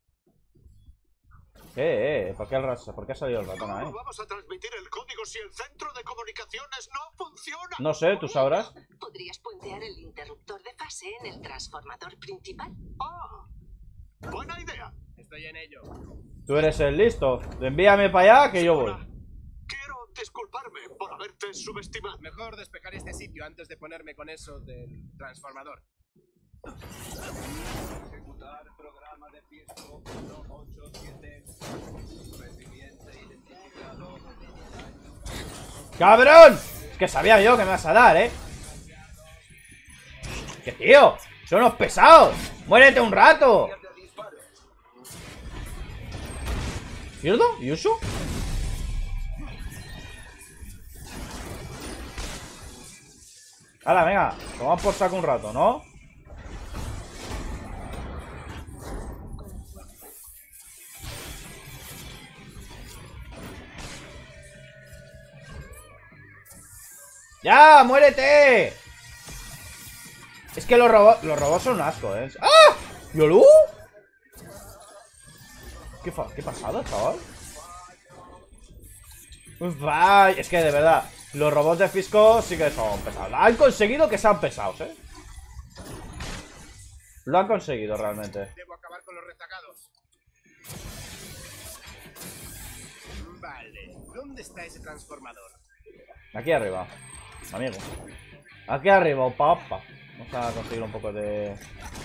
Eh, eh, ¿por qué, el ras... ¿por qué ha salido el ratón ahí? ¿Cómo vamos a transmitir el código si el centro de comunicaciones no funciona? No sé, tú sabrás. ¿Podrías puentear el interruptor de fase en el transformador principal? Ah, buena idea. Estoy en ello. Tú eres el listo. Envíame para allá que yo voy. Quiero disculparme por haberte subestimado. Mejor despejar este sitio antes de ponerme con eso del transformador. Ejecutar programa de Fisco uno ocho siete. Recipiente identificado. ¡Cabrón! Es que sabía yo que me vas a dar, ¿eh? ¡Qué tío! ¡Son unos pesados! ¡Muérete un rato! ¿Cierto? ¿Y eso? ¡Hala, venga! Tomamos por saco un rato, ¿no? ¡Ya! ¡Muérete! Es que los robots los robots son un asco, ¿eh? ¡Ah! ¿Yolú? ¿Qué, fa ¿Qué pasada, chaval? Vaya, es que de verdad, los robots de Fisco sí que son pesados. Han conseguido que sean pesados, ¿eh? Lo han conseguido realmente. Debo acabar con los rezagados. Vale, ¿dónde está ese transformador? Aquí arriba, amigo. Aquí arriba, papá. Vamos a conseguir un poco de...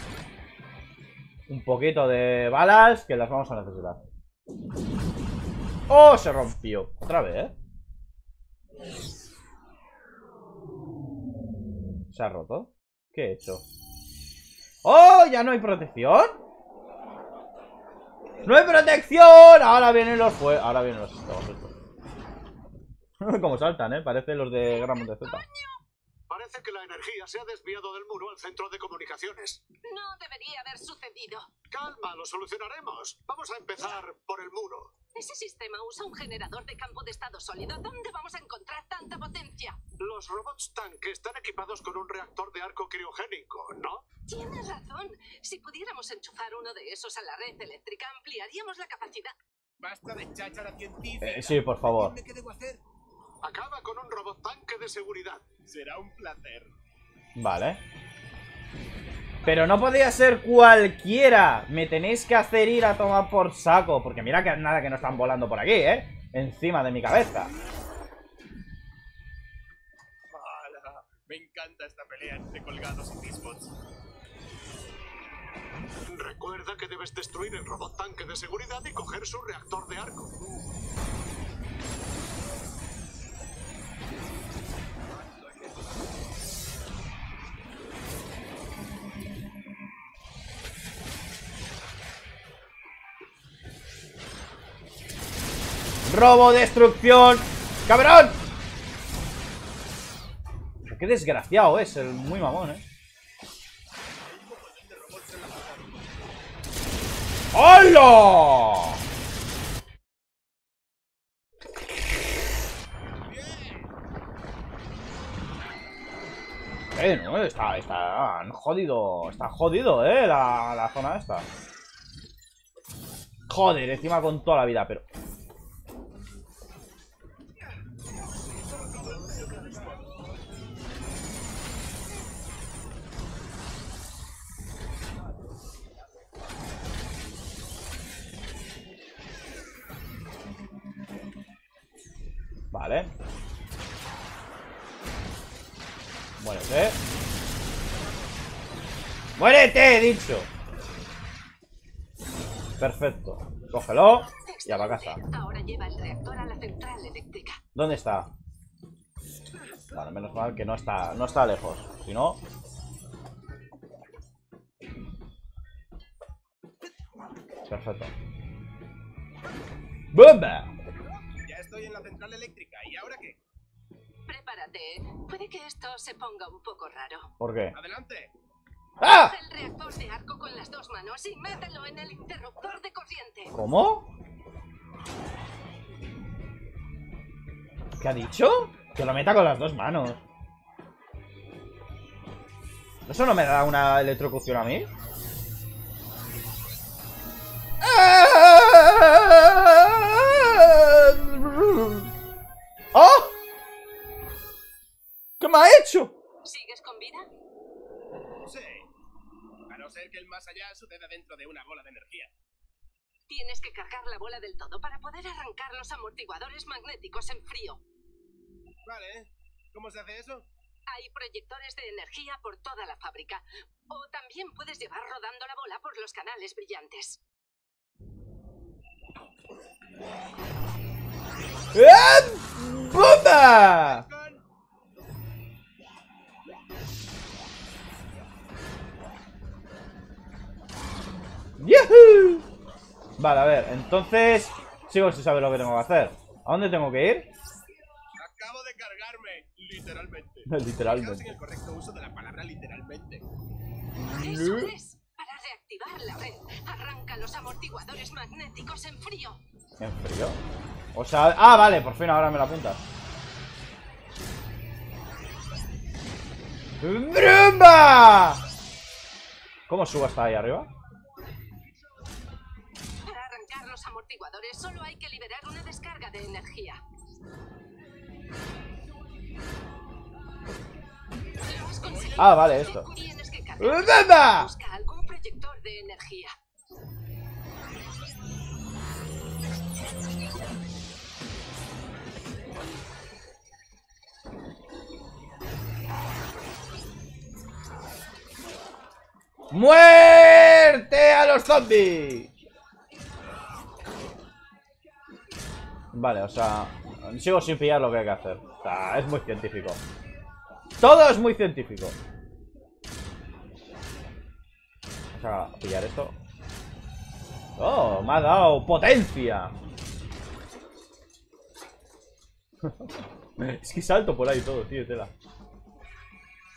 Un poquito de balas que las vamos a necesitar. ¡Oh! Se rompió. Otra vez, ¿eh? ¿Se ha roto? ¿Qué he hecho? ¡Oh! ¿Ya no hay protección? ¡No hay protección! Ahora vienen los fue... Ahora vienen los sistemas estos. Como saltan, ¿eh? Parece los de Gran Montezeta. Parece que la energía se ha desviado del muro al centro de comunicaciones. No debería haber sucedido. Calma, lo solucionaremos. Vamos a empezar por el muro. Ese sistema usa un generador de campo de estado sólido. ¿Dónde vamos a encontrar tanta potencia? Los robots tanque están equipados con un reactor de arco criogénico, ¿no? Tienes razón. Si pudiéramos enchufar uno de esos a la red eléctrica, ampliaríamos la capacidad. Basta de cháchara científica. Eh, sí, por favor. Dime qué debo hacer. Acaba con un robot tanque de seguridad. Será un placer. Vale. Pero no podría ser cualquiera. Me tenéis que hacer ir a tomar por saco. Porque mira que nada que no están volando por aquí, ¿eh? Encima de mi cabeza. Mala. Me encanta esta pelea entre colgados y Disbots. Recuerda que debes destruir el robot tanque de seguridad y coger su reactor de arco. ¡Robo, destrucción! ¡Cabrón! Qué desgraciado es, el muy mamón, ¿eh? ¡Hola! Eh, no, está, está jodido, está jodido, eh, la, la zona esta. Joder, encima con toda la vida, pero... Vale. Muérete. ¡Muérete, he dicho! Perfecto. Cógelo y a la casa. Ahora lleva el reactor a la central eléctrica. ¿Dónde está? Vale, menos mal que no está, no está lejos. Si no... Perfecto. ¡Bomba! Ya estoy en la central eléctrica. ¿Y ahora qué? Prepárate. Puede que esto se ponga un poco raro. ¿Por qué? Adelante. ¡Ah! Coge el reactor de arco con las dos manos y mételo en el interruptor de corriente. ¿Cómo? ¿Qué ha dicho? Que lo meta con las dos manos. ¿Eso no me da una electrocución a mí? ¡Oh! ¿Qué me ha hecho? ¿Sigues con vida? Sí. A no ser que el más allá suceda dentro de una bola de energía. Tienes que cargar la bola del todo para poder arrancar los amortiguadores magnéticos en frío. Vale. ¿Cómo se hace eso? Hay proyectores de energía por toda la fábrica. O también puedes llevar rodando la bola por los canales brillantes. ¡Eh! ¡Bomba! ¡Yahoo! Vale, a ver, entonces sigo sin saber lo que tengo que hacer. ¿A dónde tengo que ir? Acabo de cargarme, literalmente. Literalmente. Fijaos en el correcto uso de la palabra literalmente. Eso es. Para reactivar la red, arranca los amortiguadores magnéticos en frío. ¿En frío? O sea... Ah, vale, por fin ahora me la apuntas. ¡Brumba! ¿Cómo subo hasta ahí arriba? Para arrancar los amortiguadores solo hay que liberar una descarga de energía. Lo has conseguido. Ah, vale, esto. Tienes que cargar. ¡Brumba! Busca algún proyector de energía. ¡Muerte a los zombies! Vale, o sea, sigo sin pillar lo que hay que hacer. O sea, es muy científico. Todo es muy científico. O sea, pillar esto. ¡Oh! Me ha dado potencia. Es que salto por ahí todo, tío, tela.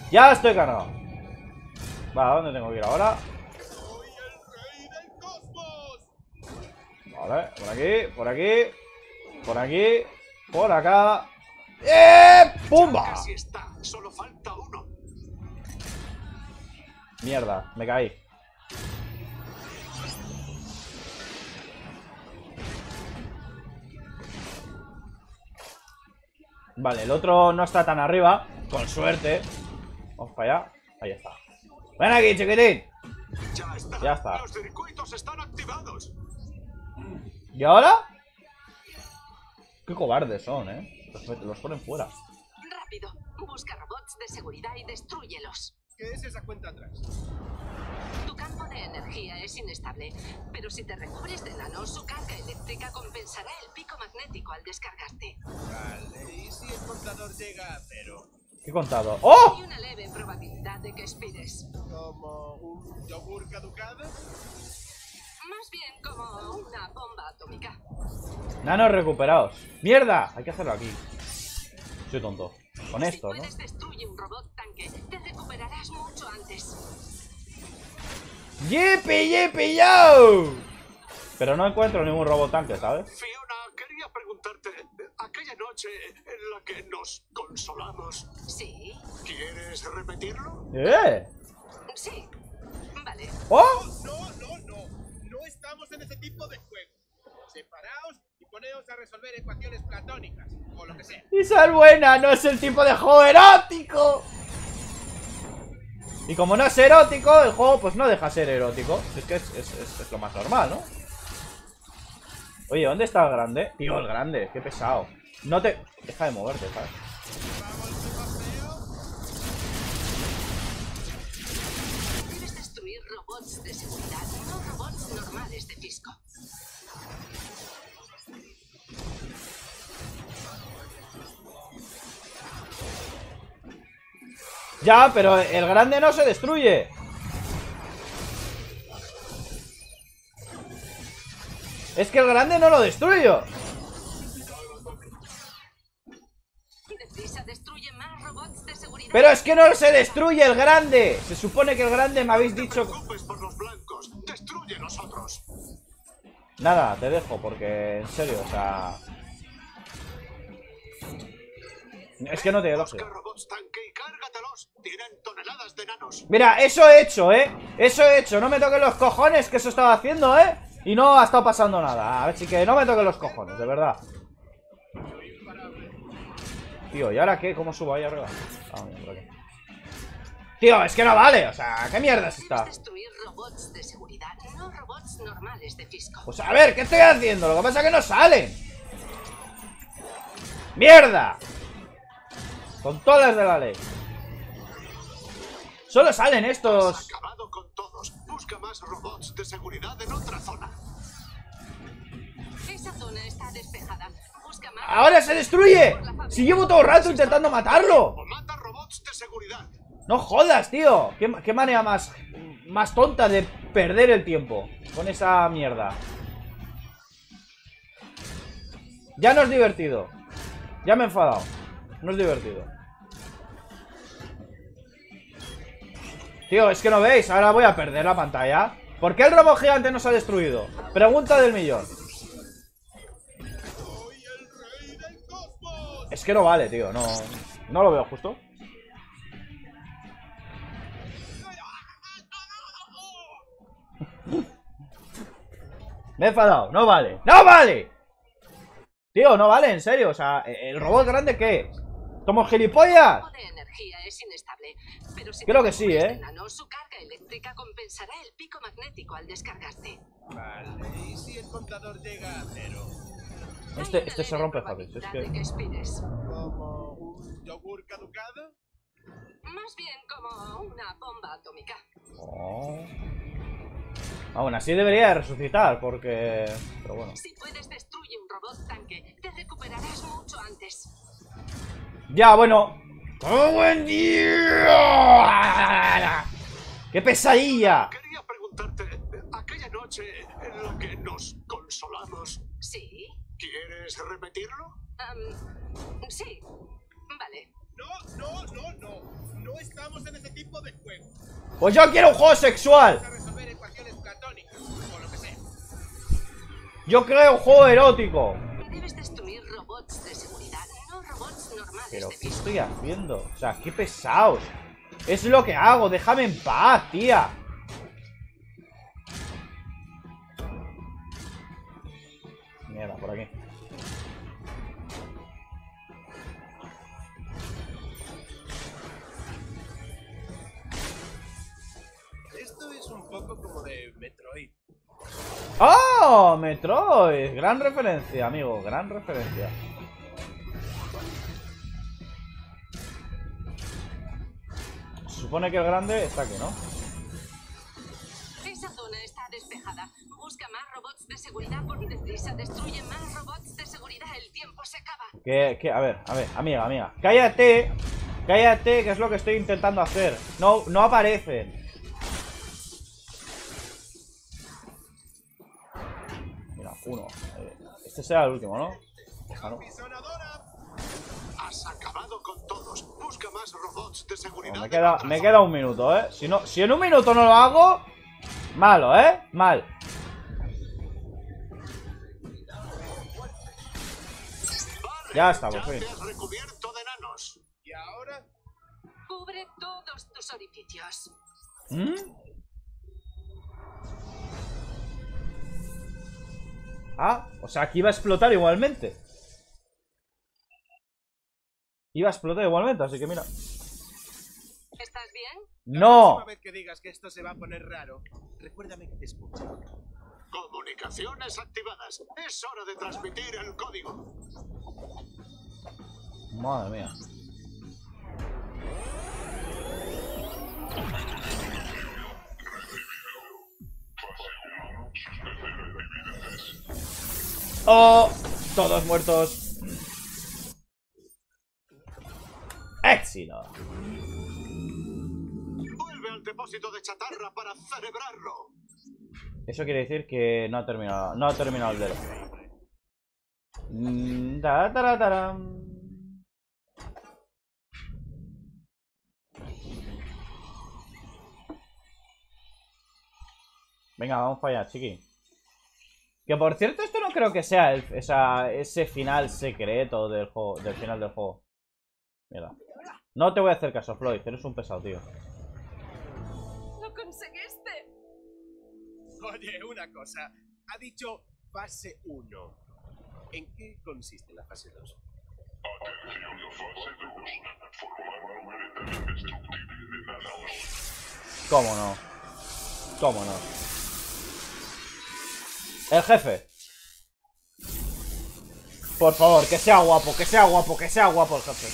Ya estoy cargado. Va, ¿a dónde tengo que ir ahora? ¡Soy el rey del cosmos! Vale, por aquí, por aquí, por aquí, por acá. ¡Eh! ¡Pumba! Casi está, solo falta uno. Mierda, me caí. Vale, el otro no está tan arriba. Con suerte. Vamos para allá. Ahí está. Ven aquí, chiquitín. Ya está. Ya está. Los circuitos están activados. ¿Y ahora? Qué cobardes son, eh. Los, los ponen fuera. Rápido, busca robots de seguridad y destrúyelos. ¿Qué es esa cuenta atrás? Tu campo de energía es inestable, pero si te recubres de nano, su carga eléctrica compensará el pico magnético al descargarte. Vale, ¿y si el contador llega a cero? ¿Qué he contado? ¡Oh! Hay una leve probabilidad de que expires. ¿Como un yogur caducado? Más bien como una bomba atómica. Nanos recuperados. ¡Mierda! Hay que hacerlo aquí. Soy tonto. Con Si esto, ¿no? puedes destruir un robot tanque, te recuperarás mucho antes. ¡Yipi, yipi, yo! Pero no encuentro ningún robot tanque, ¿sabes? Fiona, quería preguntarte, aquella noche en la que nos consolamos, Sí, ¿quieres repetirlo? ¡Eh! sí. Vale. ¡Oh! No, no, no. No estamos en ese tipo de juego. Separaos y poneos a resolver ecuaciones platónicas, o lo que sea. ¡Esa es buena! ¡No es el tipo de juego erótico! Y como no es erótico, el juego pues no deja ser erótico. Es que es, es, es, es lo más normal, ¿no? Oye, ¿dónde está el grande? Tío, el grande, qué pesado. No te... Deja de moverte, ¿sabes? ¿Vamos de paseo? Debes destruir robots de seguridad, no robots normales de Fisco. Ya, pero el grande no se destruye. Es que el grande no lo destruyo. Deprisa, destruye más robots de seguridad. Pero es que no se destruye el grande. Se supone que el grande me habéis dicho... No te preocupes por los blancos, destruye nosotros. Nada, te dejo porque, en serio, o sea... Es que no te Busca dejo. robots tanque y cárgatelos. Tienen toneladas de nanos. Mira, eso he hecho, ¿eh? Eso he hecho. No me toquen los cojones que eso estaba haciendo, ¿eh? Y no ha estado pasando nada. Así que no me toquen los cojones, de verdad. Tío, ¿y ahora qué? ¿Cómo subo ahí arriba? Ah, mira, por aquí. Tío, es que no vale. O sea, ¿qué mierda es esta? Debes destruir robots de seguridad, no robots normales de Fisco. Pues a ver, ¿qué estoy haciendo? Lo que pasa es que no salen. ¡Mierda! Con todas las de la ley. Solo salen Has estos. acabado con todos. Busca más robots de seguridad en otra zona. Esa zona está despejada. Busca más. ¡Ahora se destruye! Si llevo todo el rato intentando matarlo. O mata robots de seguridad. No jodas, tío. ¿Qué, qué manera más, más tonta de perder el tiempo con esa mierda? Ya no es divertido. Ya me he enfadado. No es divertido. Tío, es que no veis. Ahora voy a perder la pantalla. ¿Por qué el robot gigante no se ha destruido? Pregunta del millón. ¡Soy el rey del cosmos! Es que no vale, tío. No, no lo veo justo. Me he enfadado. No vale. ¡No vale! Tío, no vale, en serio. O sea, ¿el robot grande qué? ¿Somos gilipollas? El campo de energía es inestable, pero si Creo te que sí, recubres ¿eh? de nano, su carga eléctrica compensará el pico magnético al descargarte. Vale, ¿y si el contador llega a cero? Hay Este, una este se leve rompe fácil. Es probabilidad que... de que expires. ¿Como un yogur caducado? Más bien como una bomba atómica. Oh. Aún así debería de resucitar, porque... Pero bueno. Si puedes destruir un robot tanque, te recuperarás mucho antes. Ya, bueno. ¡Oh, buen día! ¡Qué pesadilla! Quería preguntarte, aquella noche en la que nos consolamos, ¿Sí? ¿quieres repetirlo? Um, sí. Vale. No, no, no, no. No estamos en ese tipo de juego. Pues yo quiero un juego sexual. Vamos a resolver ecuaciones platónicas o lo que sea. Yo creo un juego erótico. Debes destruir robots de seguridad, no robots normales. Pero de ¿qué Fisco. estoy haciendo? O sea, qué pesados. Es lo que hago, déjame en paz, tía. Mierda, por aquí. Esto es un poco como de Metroid. ¡Oh! Metroid. Gran referencia, amigo. Gran referencia. Se supone que el grande está aquí, ¿no? Esa zona está despejada. Busca más robots de seguridad por deprisa. Destruye más robots de seguridad. El tiempo se acaba. Que, que, a ver, a ver, amiga, amiga. Cállate. Cállate, que es lo que estoy intentando hacer. No, no aparecen. Mira, uno. Este será el último, ¿no? Ojalá. Has acabado con todos. Busca más robots de seguridad. No, me, queda, me queda un minuto, ¿eh? Si, no, si en un minuto no lo hago, malo, ¿eh? Mal. Vale, Ya está, por ya fin. te has recubierto de enanos. ¿Y ahora? Cubre todos tus orificios. ¿Mm? Ah, o sea, aquí iba a explotar igualmente. Iba a explotar igualmente, así que mira. ¿Estás bien? La ¡No! próxima vez que digas que esto se va a poner raro, recuérdame que te escucho. Comunicaciones activadas. Es hora de transmitir el código. Madre mía. ¡Oh! Todos muertos. ¡Éxito! Vuelve al depósito de chatarra para celebrarlo. Eso quiere decir que no ha terminado, no ha terminado el dedo. Mm, ta, tara, taram. Venga, vamos para allá, chiqui. Que por cierto, esto no creo que sea el, esa, ese final secreto del juego, del final del juego. Mira. No te voy a hacer caso, Floyd, eres un pesado, tío. ¡Lo conseguiste! Oye, una cosa. Ha dicho fase uno. ¿En qué consiste la fase dos? Atención, fase dos. Formar una huerta indestructible de nanos. ¿Cómo no? ¿Cómo no? El jefe. Por favor, que sea guapo, que sea guapo, que sea guapo el jefe.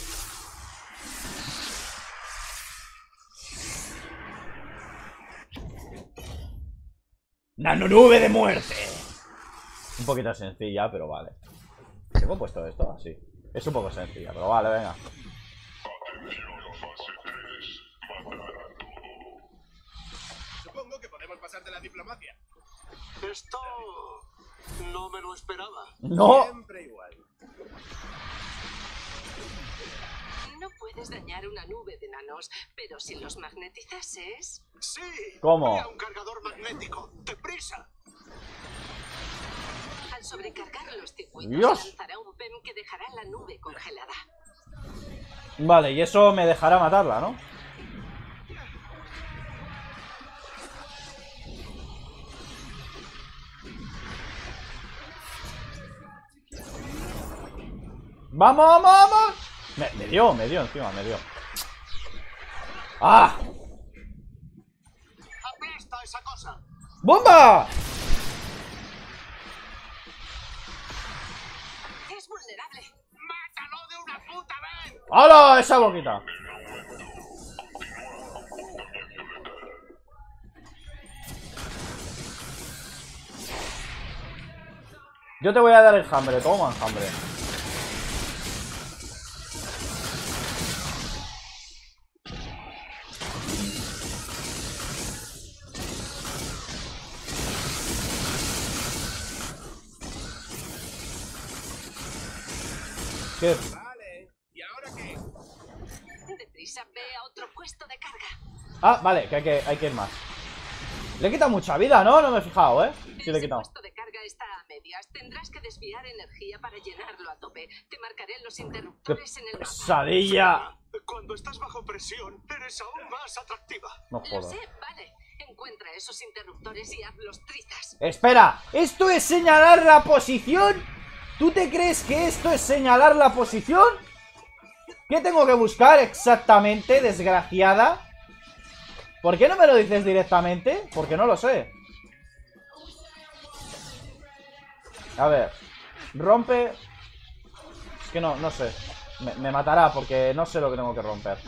¡Nanonube de muerte! Un poquito sencilla, pero vale. ¿Tengo puesto esto? Así. Es un poco sencilla, pero vale, venga. Atención, fase tres. Matar a todo. Supongo que podemos pasar de la diplomacia. Esto no me lo esperaba. ¡No! Siempre igual. No puedes dañar una nube de nanos, pero si los magnetizases... Sí. ¿Cómo? Crea un cargador magnético. ¡Deprisa! Al sobrecargar los circuitos, Dios. lanzará un P E M que dejará la nube congelada. Vale, y eso me dejará matarla, ¿no? ¡Vamos, vamos, vamos! Me, me dio, me dio encima, me dio. ¡Ah! ¡Aplasta esa cosa! ¡Bomba! ¡Es vulnerable! ¡Mátalo de una puta vez! ¡Hala! Esa boquita. Yo te voy a dar el enjambre, toma enjambre. ¿Qué? Vale. ¿Y ahora qué? deprisa. Ve a otro puesto de carga. Ah, vale, que hay que, hay que ir más. Le he quitado mucha vida, ¿no? No me he fijado, ¿eh? Sí le he quitado. El puesto de carga está a medias. Tendrás que desviar energía para llenarlo a tope. Te marcaré los interruptores en el mapa. ¡Pesadilla! Cuando estás bajo presión, eres aún más atractiva. No Lo jodas. sé, vale. Encuentra esos interruptores y hazlos trizas. Espera, ¿esto es señalar la posición? ¿Tú te crees que esto es señalar la posición? ¿Qué tengo que buscar exactamente, desgraciada? ¿Por qué no me lo dices directamente? Porque no lo sé. A ver. Rompe. Es que no, no sé. Me, me matará porque no sé lo que tengo que romper.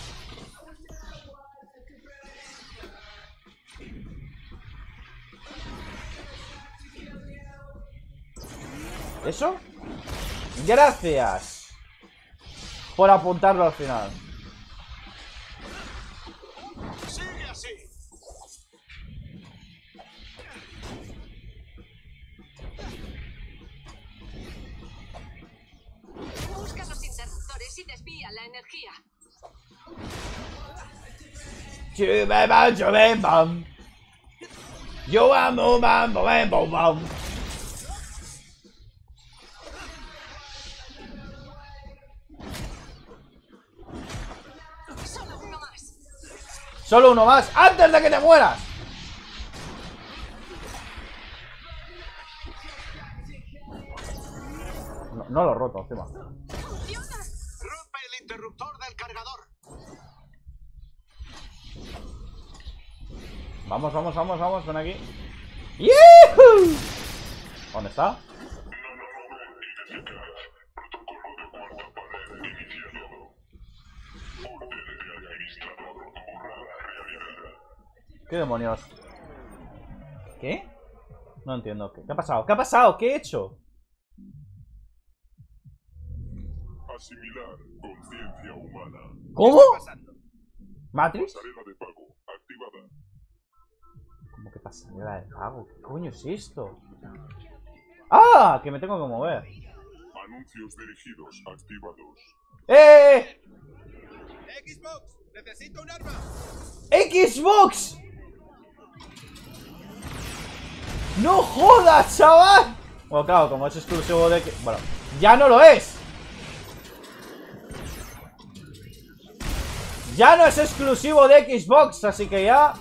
¿Eso? Gracias por apuntarlo al final. Sigue así. Busca los interruptores y desvía la energía. Chubeba, chubebam. Yo amo, bam, bam, bam, bam. Solo uno más. Solo uno más, antes de que te mueras. No, no lo he roto, encima. Rompe el interruptor del cargador. Vamos, vamos, vamos, vamos, ven aquí. ¡Yuhu! ¿Dónde está? ¿Qué demonios? ¿Qué? No entiendo. ¿Qué ha pasado? ¿Qué ha pasado? ¿Qué he hecho? Asimilar conciencia humana. ¿Cómo? ¿Matrix? Pasarela de pago activada. ¿Cómo que pasarela de pago? ¿Qué coño es esto? ¡Ah! Que me tengo que mover. Anuncios dirigidos activados. ¡Eh! Xbox, necesito un arma. ¡Xbox! ¡No jodas, chaval! Bueno, claro, como es exclusivo de... Bueno, ya no lo es. Ya no es exclusivo de Xbox, así que ya...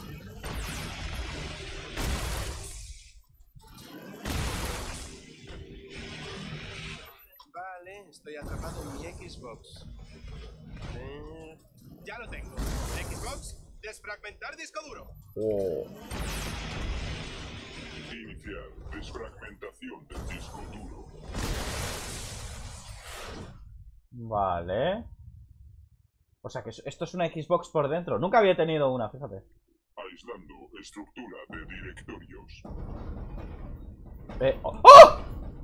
Vale, estoy atrapado en mi Xbox. Eh, ya lo tengo. Xbox, desfragmentar disco duro. Oh. Iniciar desfragmentación del disco duro. Vale. O sea que esto es una Xbox por dentro. Nunca había tenido una, fíjate. Aislando estructura de directorios. Eh, oh. ¡Oh!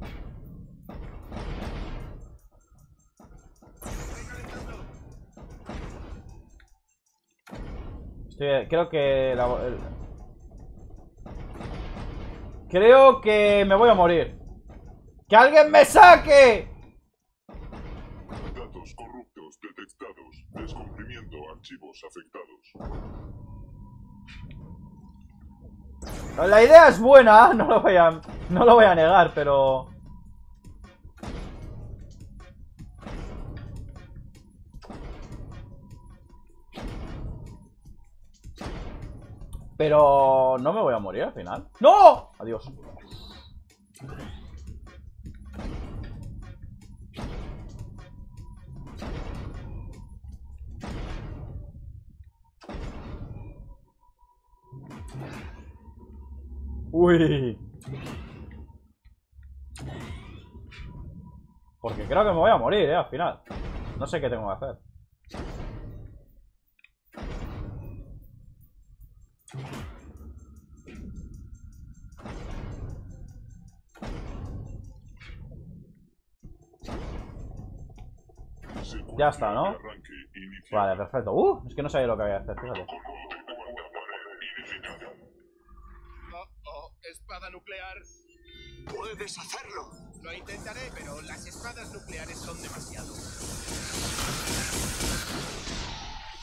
Estoy, creo que la, el, creo que me voy a morir. ¡Que alguien me saque! Datos corruptos detectados. Descomprimiendo archivos afectados. La idea es buena, no lo voy a, no lo voy a negar, pero... Pero no me voy a morir al final. ¡No! Adiós. Uy. Porque creo que me voy a morir, eh, al final. No sé qué tengo que hacer. Ya está, ¿no? Vale, perfecto. Uh, es que no sabía lo que había que hacer, fíjate. Oh, oh, espada nuclear. Puedes hacerlo. Lo intentaré, pero las espadas nucleares son demasiado.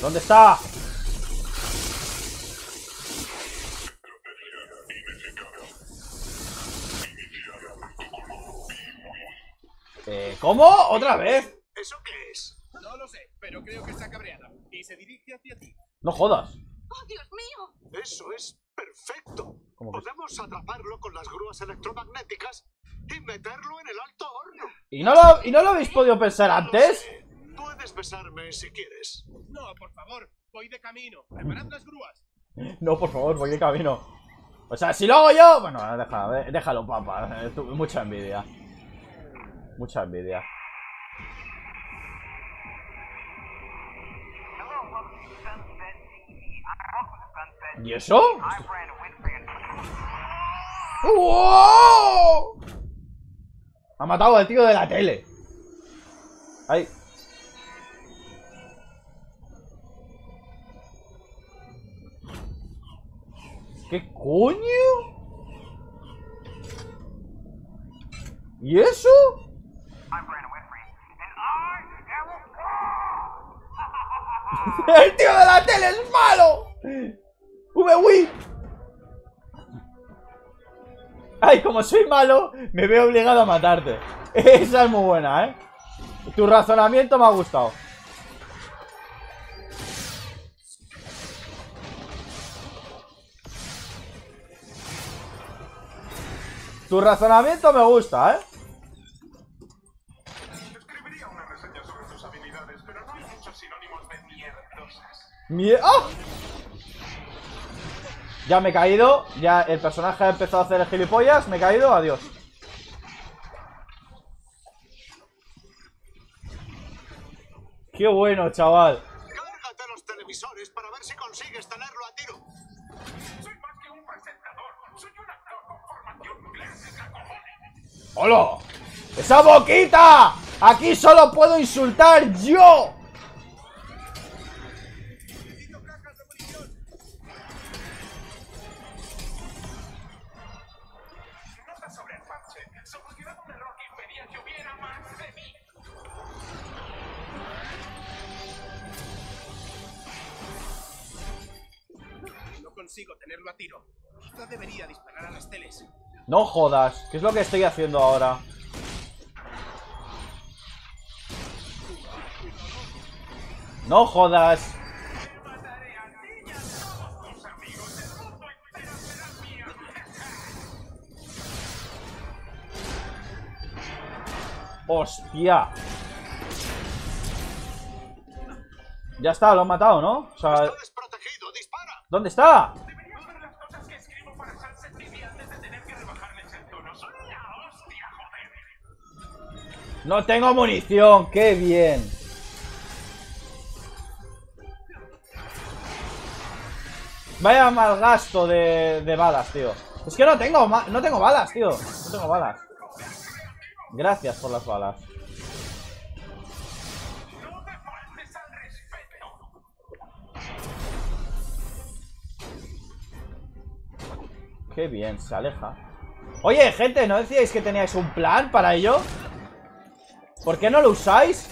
¿Dónde está? Eh, ¿cómo? ¿Otra vez? ¿Eso qué es? No lo sé, pero creo que está cabreada. Y se dirige hacia ti. No jodas. ¡Oh, Dios mío! Eso es perfecto. ¿Cómo que es? Podemos atraparlo con las grúas electromagnéticas y meterlo en el alto horno. ¿Y no lo, y no lo habéis podido pensar antes? Puedes besarme si quieres. No, por favor, voy de camino. Preparad las grúas. No, por favor, voy de camino. O sea, si lo hago yo... Bueno, deja, déjalo, papá. Mucha envidia. Mucha envidia. ¿Y eso? ¡Wow! Ha matado al tío de la tele. Ahí. ¿Qué coño? ¿Y eso? ¡El tío de la tele es malo! ¡V-Wii! Ay, como soy malo, me veo obligado a matarte. Esa es muy buena, ¿eh? Tu razonamiento me ha gustado. Tu razonamiento me gusta, ¿eh? Escribiría una reseña sobre tus habilidades, pero no hay muchos sinónimos de mierdosas. Mier ¡Ah! Ya me he caído. Ya el personaje ha empezado a hacer el gilipollas. Me he caído, adiós. Qué bueno, chaval. Cárgate los televisores para ver si consigues tenerlo a tiro. Soy más que un presentador. Soy un actor con formación clásica, cojones. ¡Hola! ¡Esa boquita! Aquí solo puedo insultar yo. Nota sobre el parche. Solucionado un error que impedía que hubiera más de mí. No consigo tenerlo a tiro. Quizá debería disparar a las teles. No jodas. ¿Qué es lo que estoy haciendo ahora? No jodas. Hostia. Ya está, lo han matado, ¿no? O sea... Está desprotegido, dispara. ¿Dónde está? Debería ver las cosas que escribo para Sunset T V antes de tener que rebajarles el tono. Son la hostia, joder. No tengo munición, qué bien. Vaya mal gasto de, de balas, tío. Es que no tengo, no tengo balas, tío. No tengo balas. Gracias por las balas. No te faltes al respeto. Qué bien, se aleja. Oye, gente, ¿no decíais que teníais un plan para ello? ¿Por qué no lo usáis?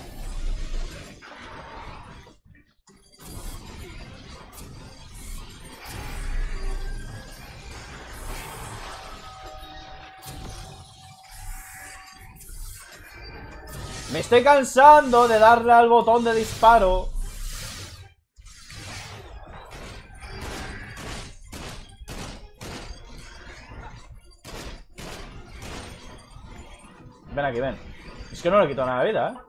Me estoy cansando de darle al botón de disparo. Ven aquí, ven. Es que no le quito nada de vida, ¿eh?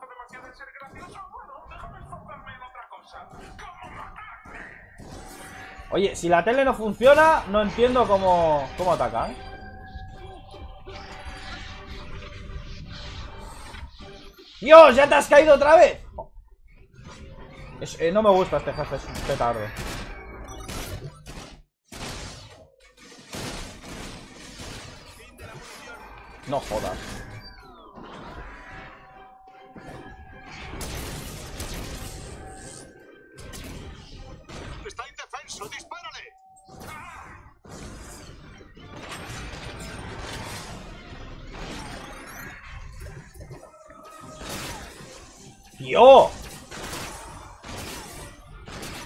Oye, si la tele no funciona, no entiendo cómo, cómo ataca, ¿eh? ¡Dios! ¡Ya te has caído otra vez! Oh. Es, eh, no me gusta este jefe, es un petardo. No jodas. Está indefenso, dispárale. ¡Tío!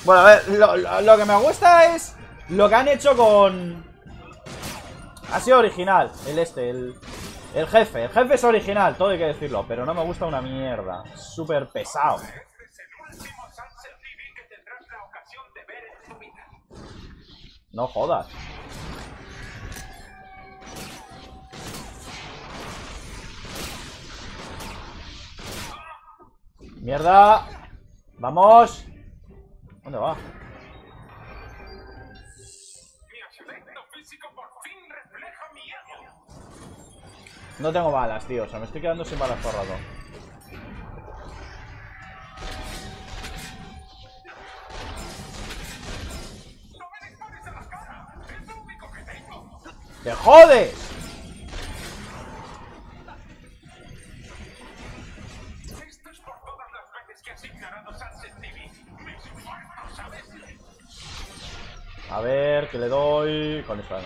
Bueno, a ver, lo, lo, lo que me gusta es lo que han hecho con... Ha sido original, el este, el, el jefe. El jefe es original, todo hay que decirlo, pero no me gusta una mierda. Súper pesado. No jodas. Mierda. Vamos. ¿Dónde va? No tengo balas, tío. O sea, me estoy quedando sin balas por rato. ¡Te jodes! Esto es por todas las veces que has ignorado Sunset T V. Me esfuerzo, ¿sabes? A ver, ¿qué le doy? Con esto, venga.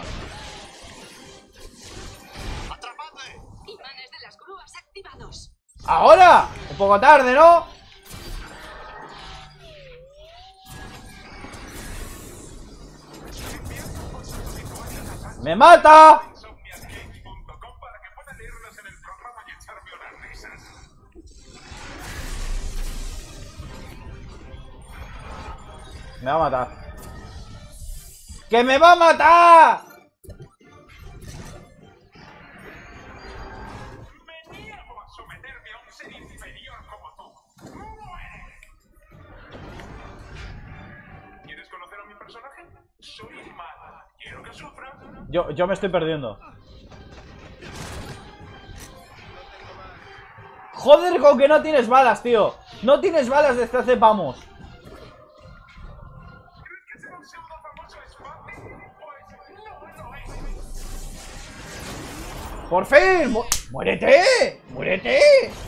Imanes de las grúas activados. ¡Ahora! Un poco tarde, ¿no? ¡Me mata! Me va a matar. ¡Que me va a matar! Me niego a someterme a un ser inferior como tú. ¡Muere! ¿Quieres conocer a mi personaje? Soy malo. Quiero que sufras. Yo, yo me estoy perdiendo. Joder, con que no tienes balas, tío. No tienes balas desde hace vamos. ¡Por fin! Mu ¡Muérete! ¡Muérete!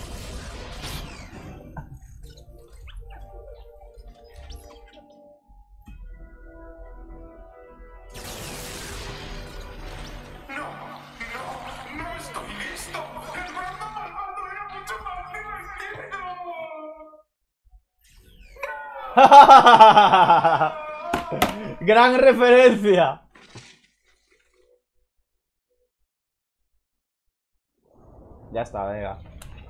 No, no, no estoy listo. El mundo malvado era mucho más divertido. ¡Gran referencia! Ya está, venga.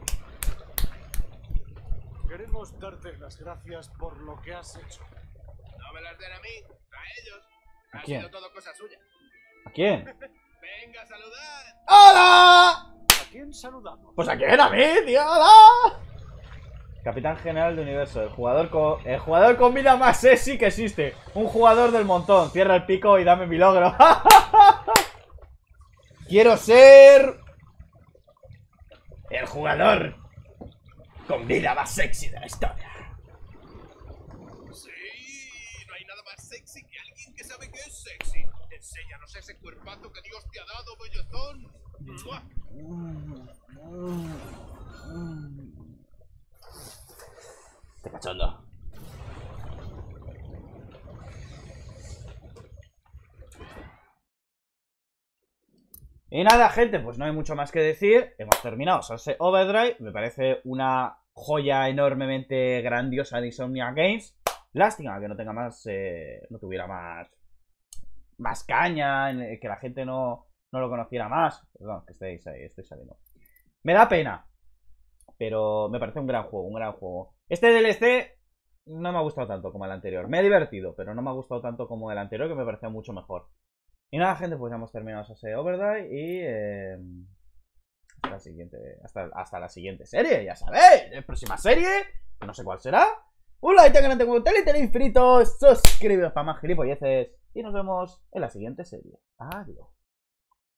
Queremos darte las gracias por lo que has hecho. No me las den a mí, a ellos. ¿A Ha quién? sido todo cosa suya. ¿A quién? Venga, saludad. ¡Hola! ¿A quién saludamos? Pues a quién, a mí, tío. ¡Hola! Capitán general de universo, el jugador con el jugador con vida más sexy que existe. Un jugador del montón. Cierra el pico y dame mi logro. Quiero ser el jugador con vida más sexy de la historia. Sí, no hay nada más sexy que alguien que sabe que es sexy. Enséñanos ese cuerpazo que Dios te ha dado, bellezón. ¡Mua! Te cachondo. Y nada, gente, pues no hay mucho más que decir. Hemos terminado Sunset Overdrive. Me parece una joya enormemente grandiosa de Insomniac Games. Lástima que no tenga más, eh, no tuviera más, más caña, que la gente no, no lo conociera más. Perdón, que estéis ahí, estoy saliendo. Me da pena, pero me parece un gran juego, un gran juego. Este D L C no me ha gustado tanto como el anterior. Me he divertido, pero no me ha gustado tanto como el anterior, que me parecía mucho mejor. Y nada, gente, pues ya hemos terminado ese Overdrive y eh, hasta la siguiente, hasta, hasta la siguiente serie, ya sabéis. La próxima serie, no sé cuál será. Un like, canal, como tele, tele infinito, suscribiros para más gilipolleces y nos vemos en la siguiente serie. Adiós.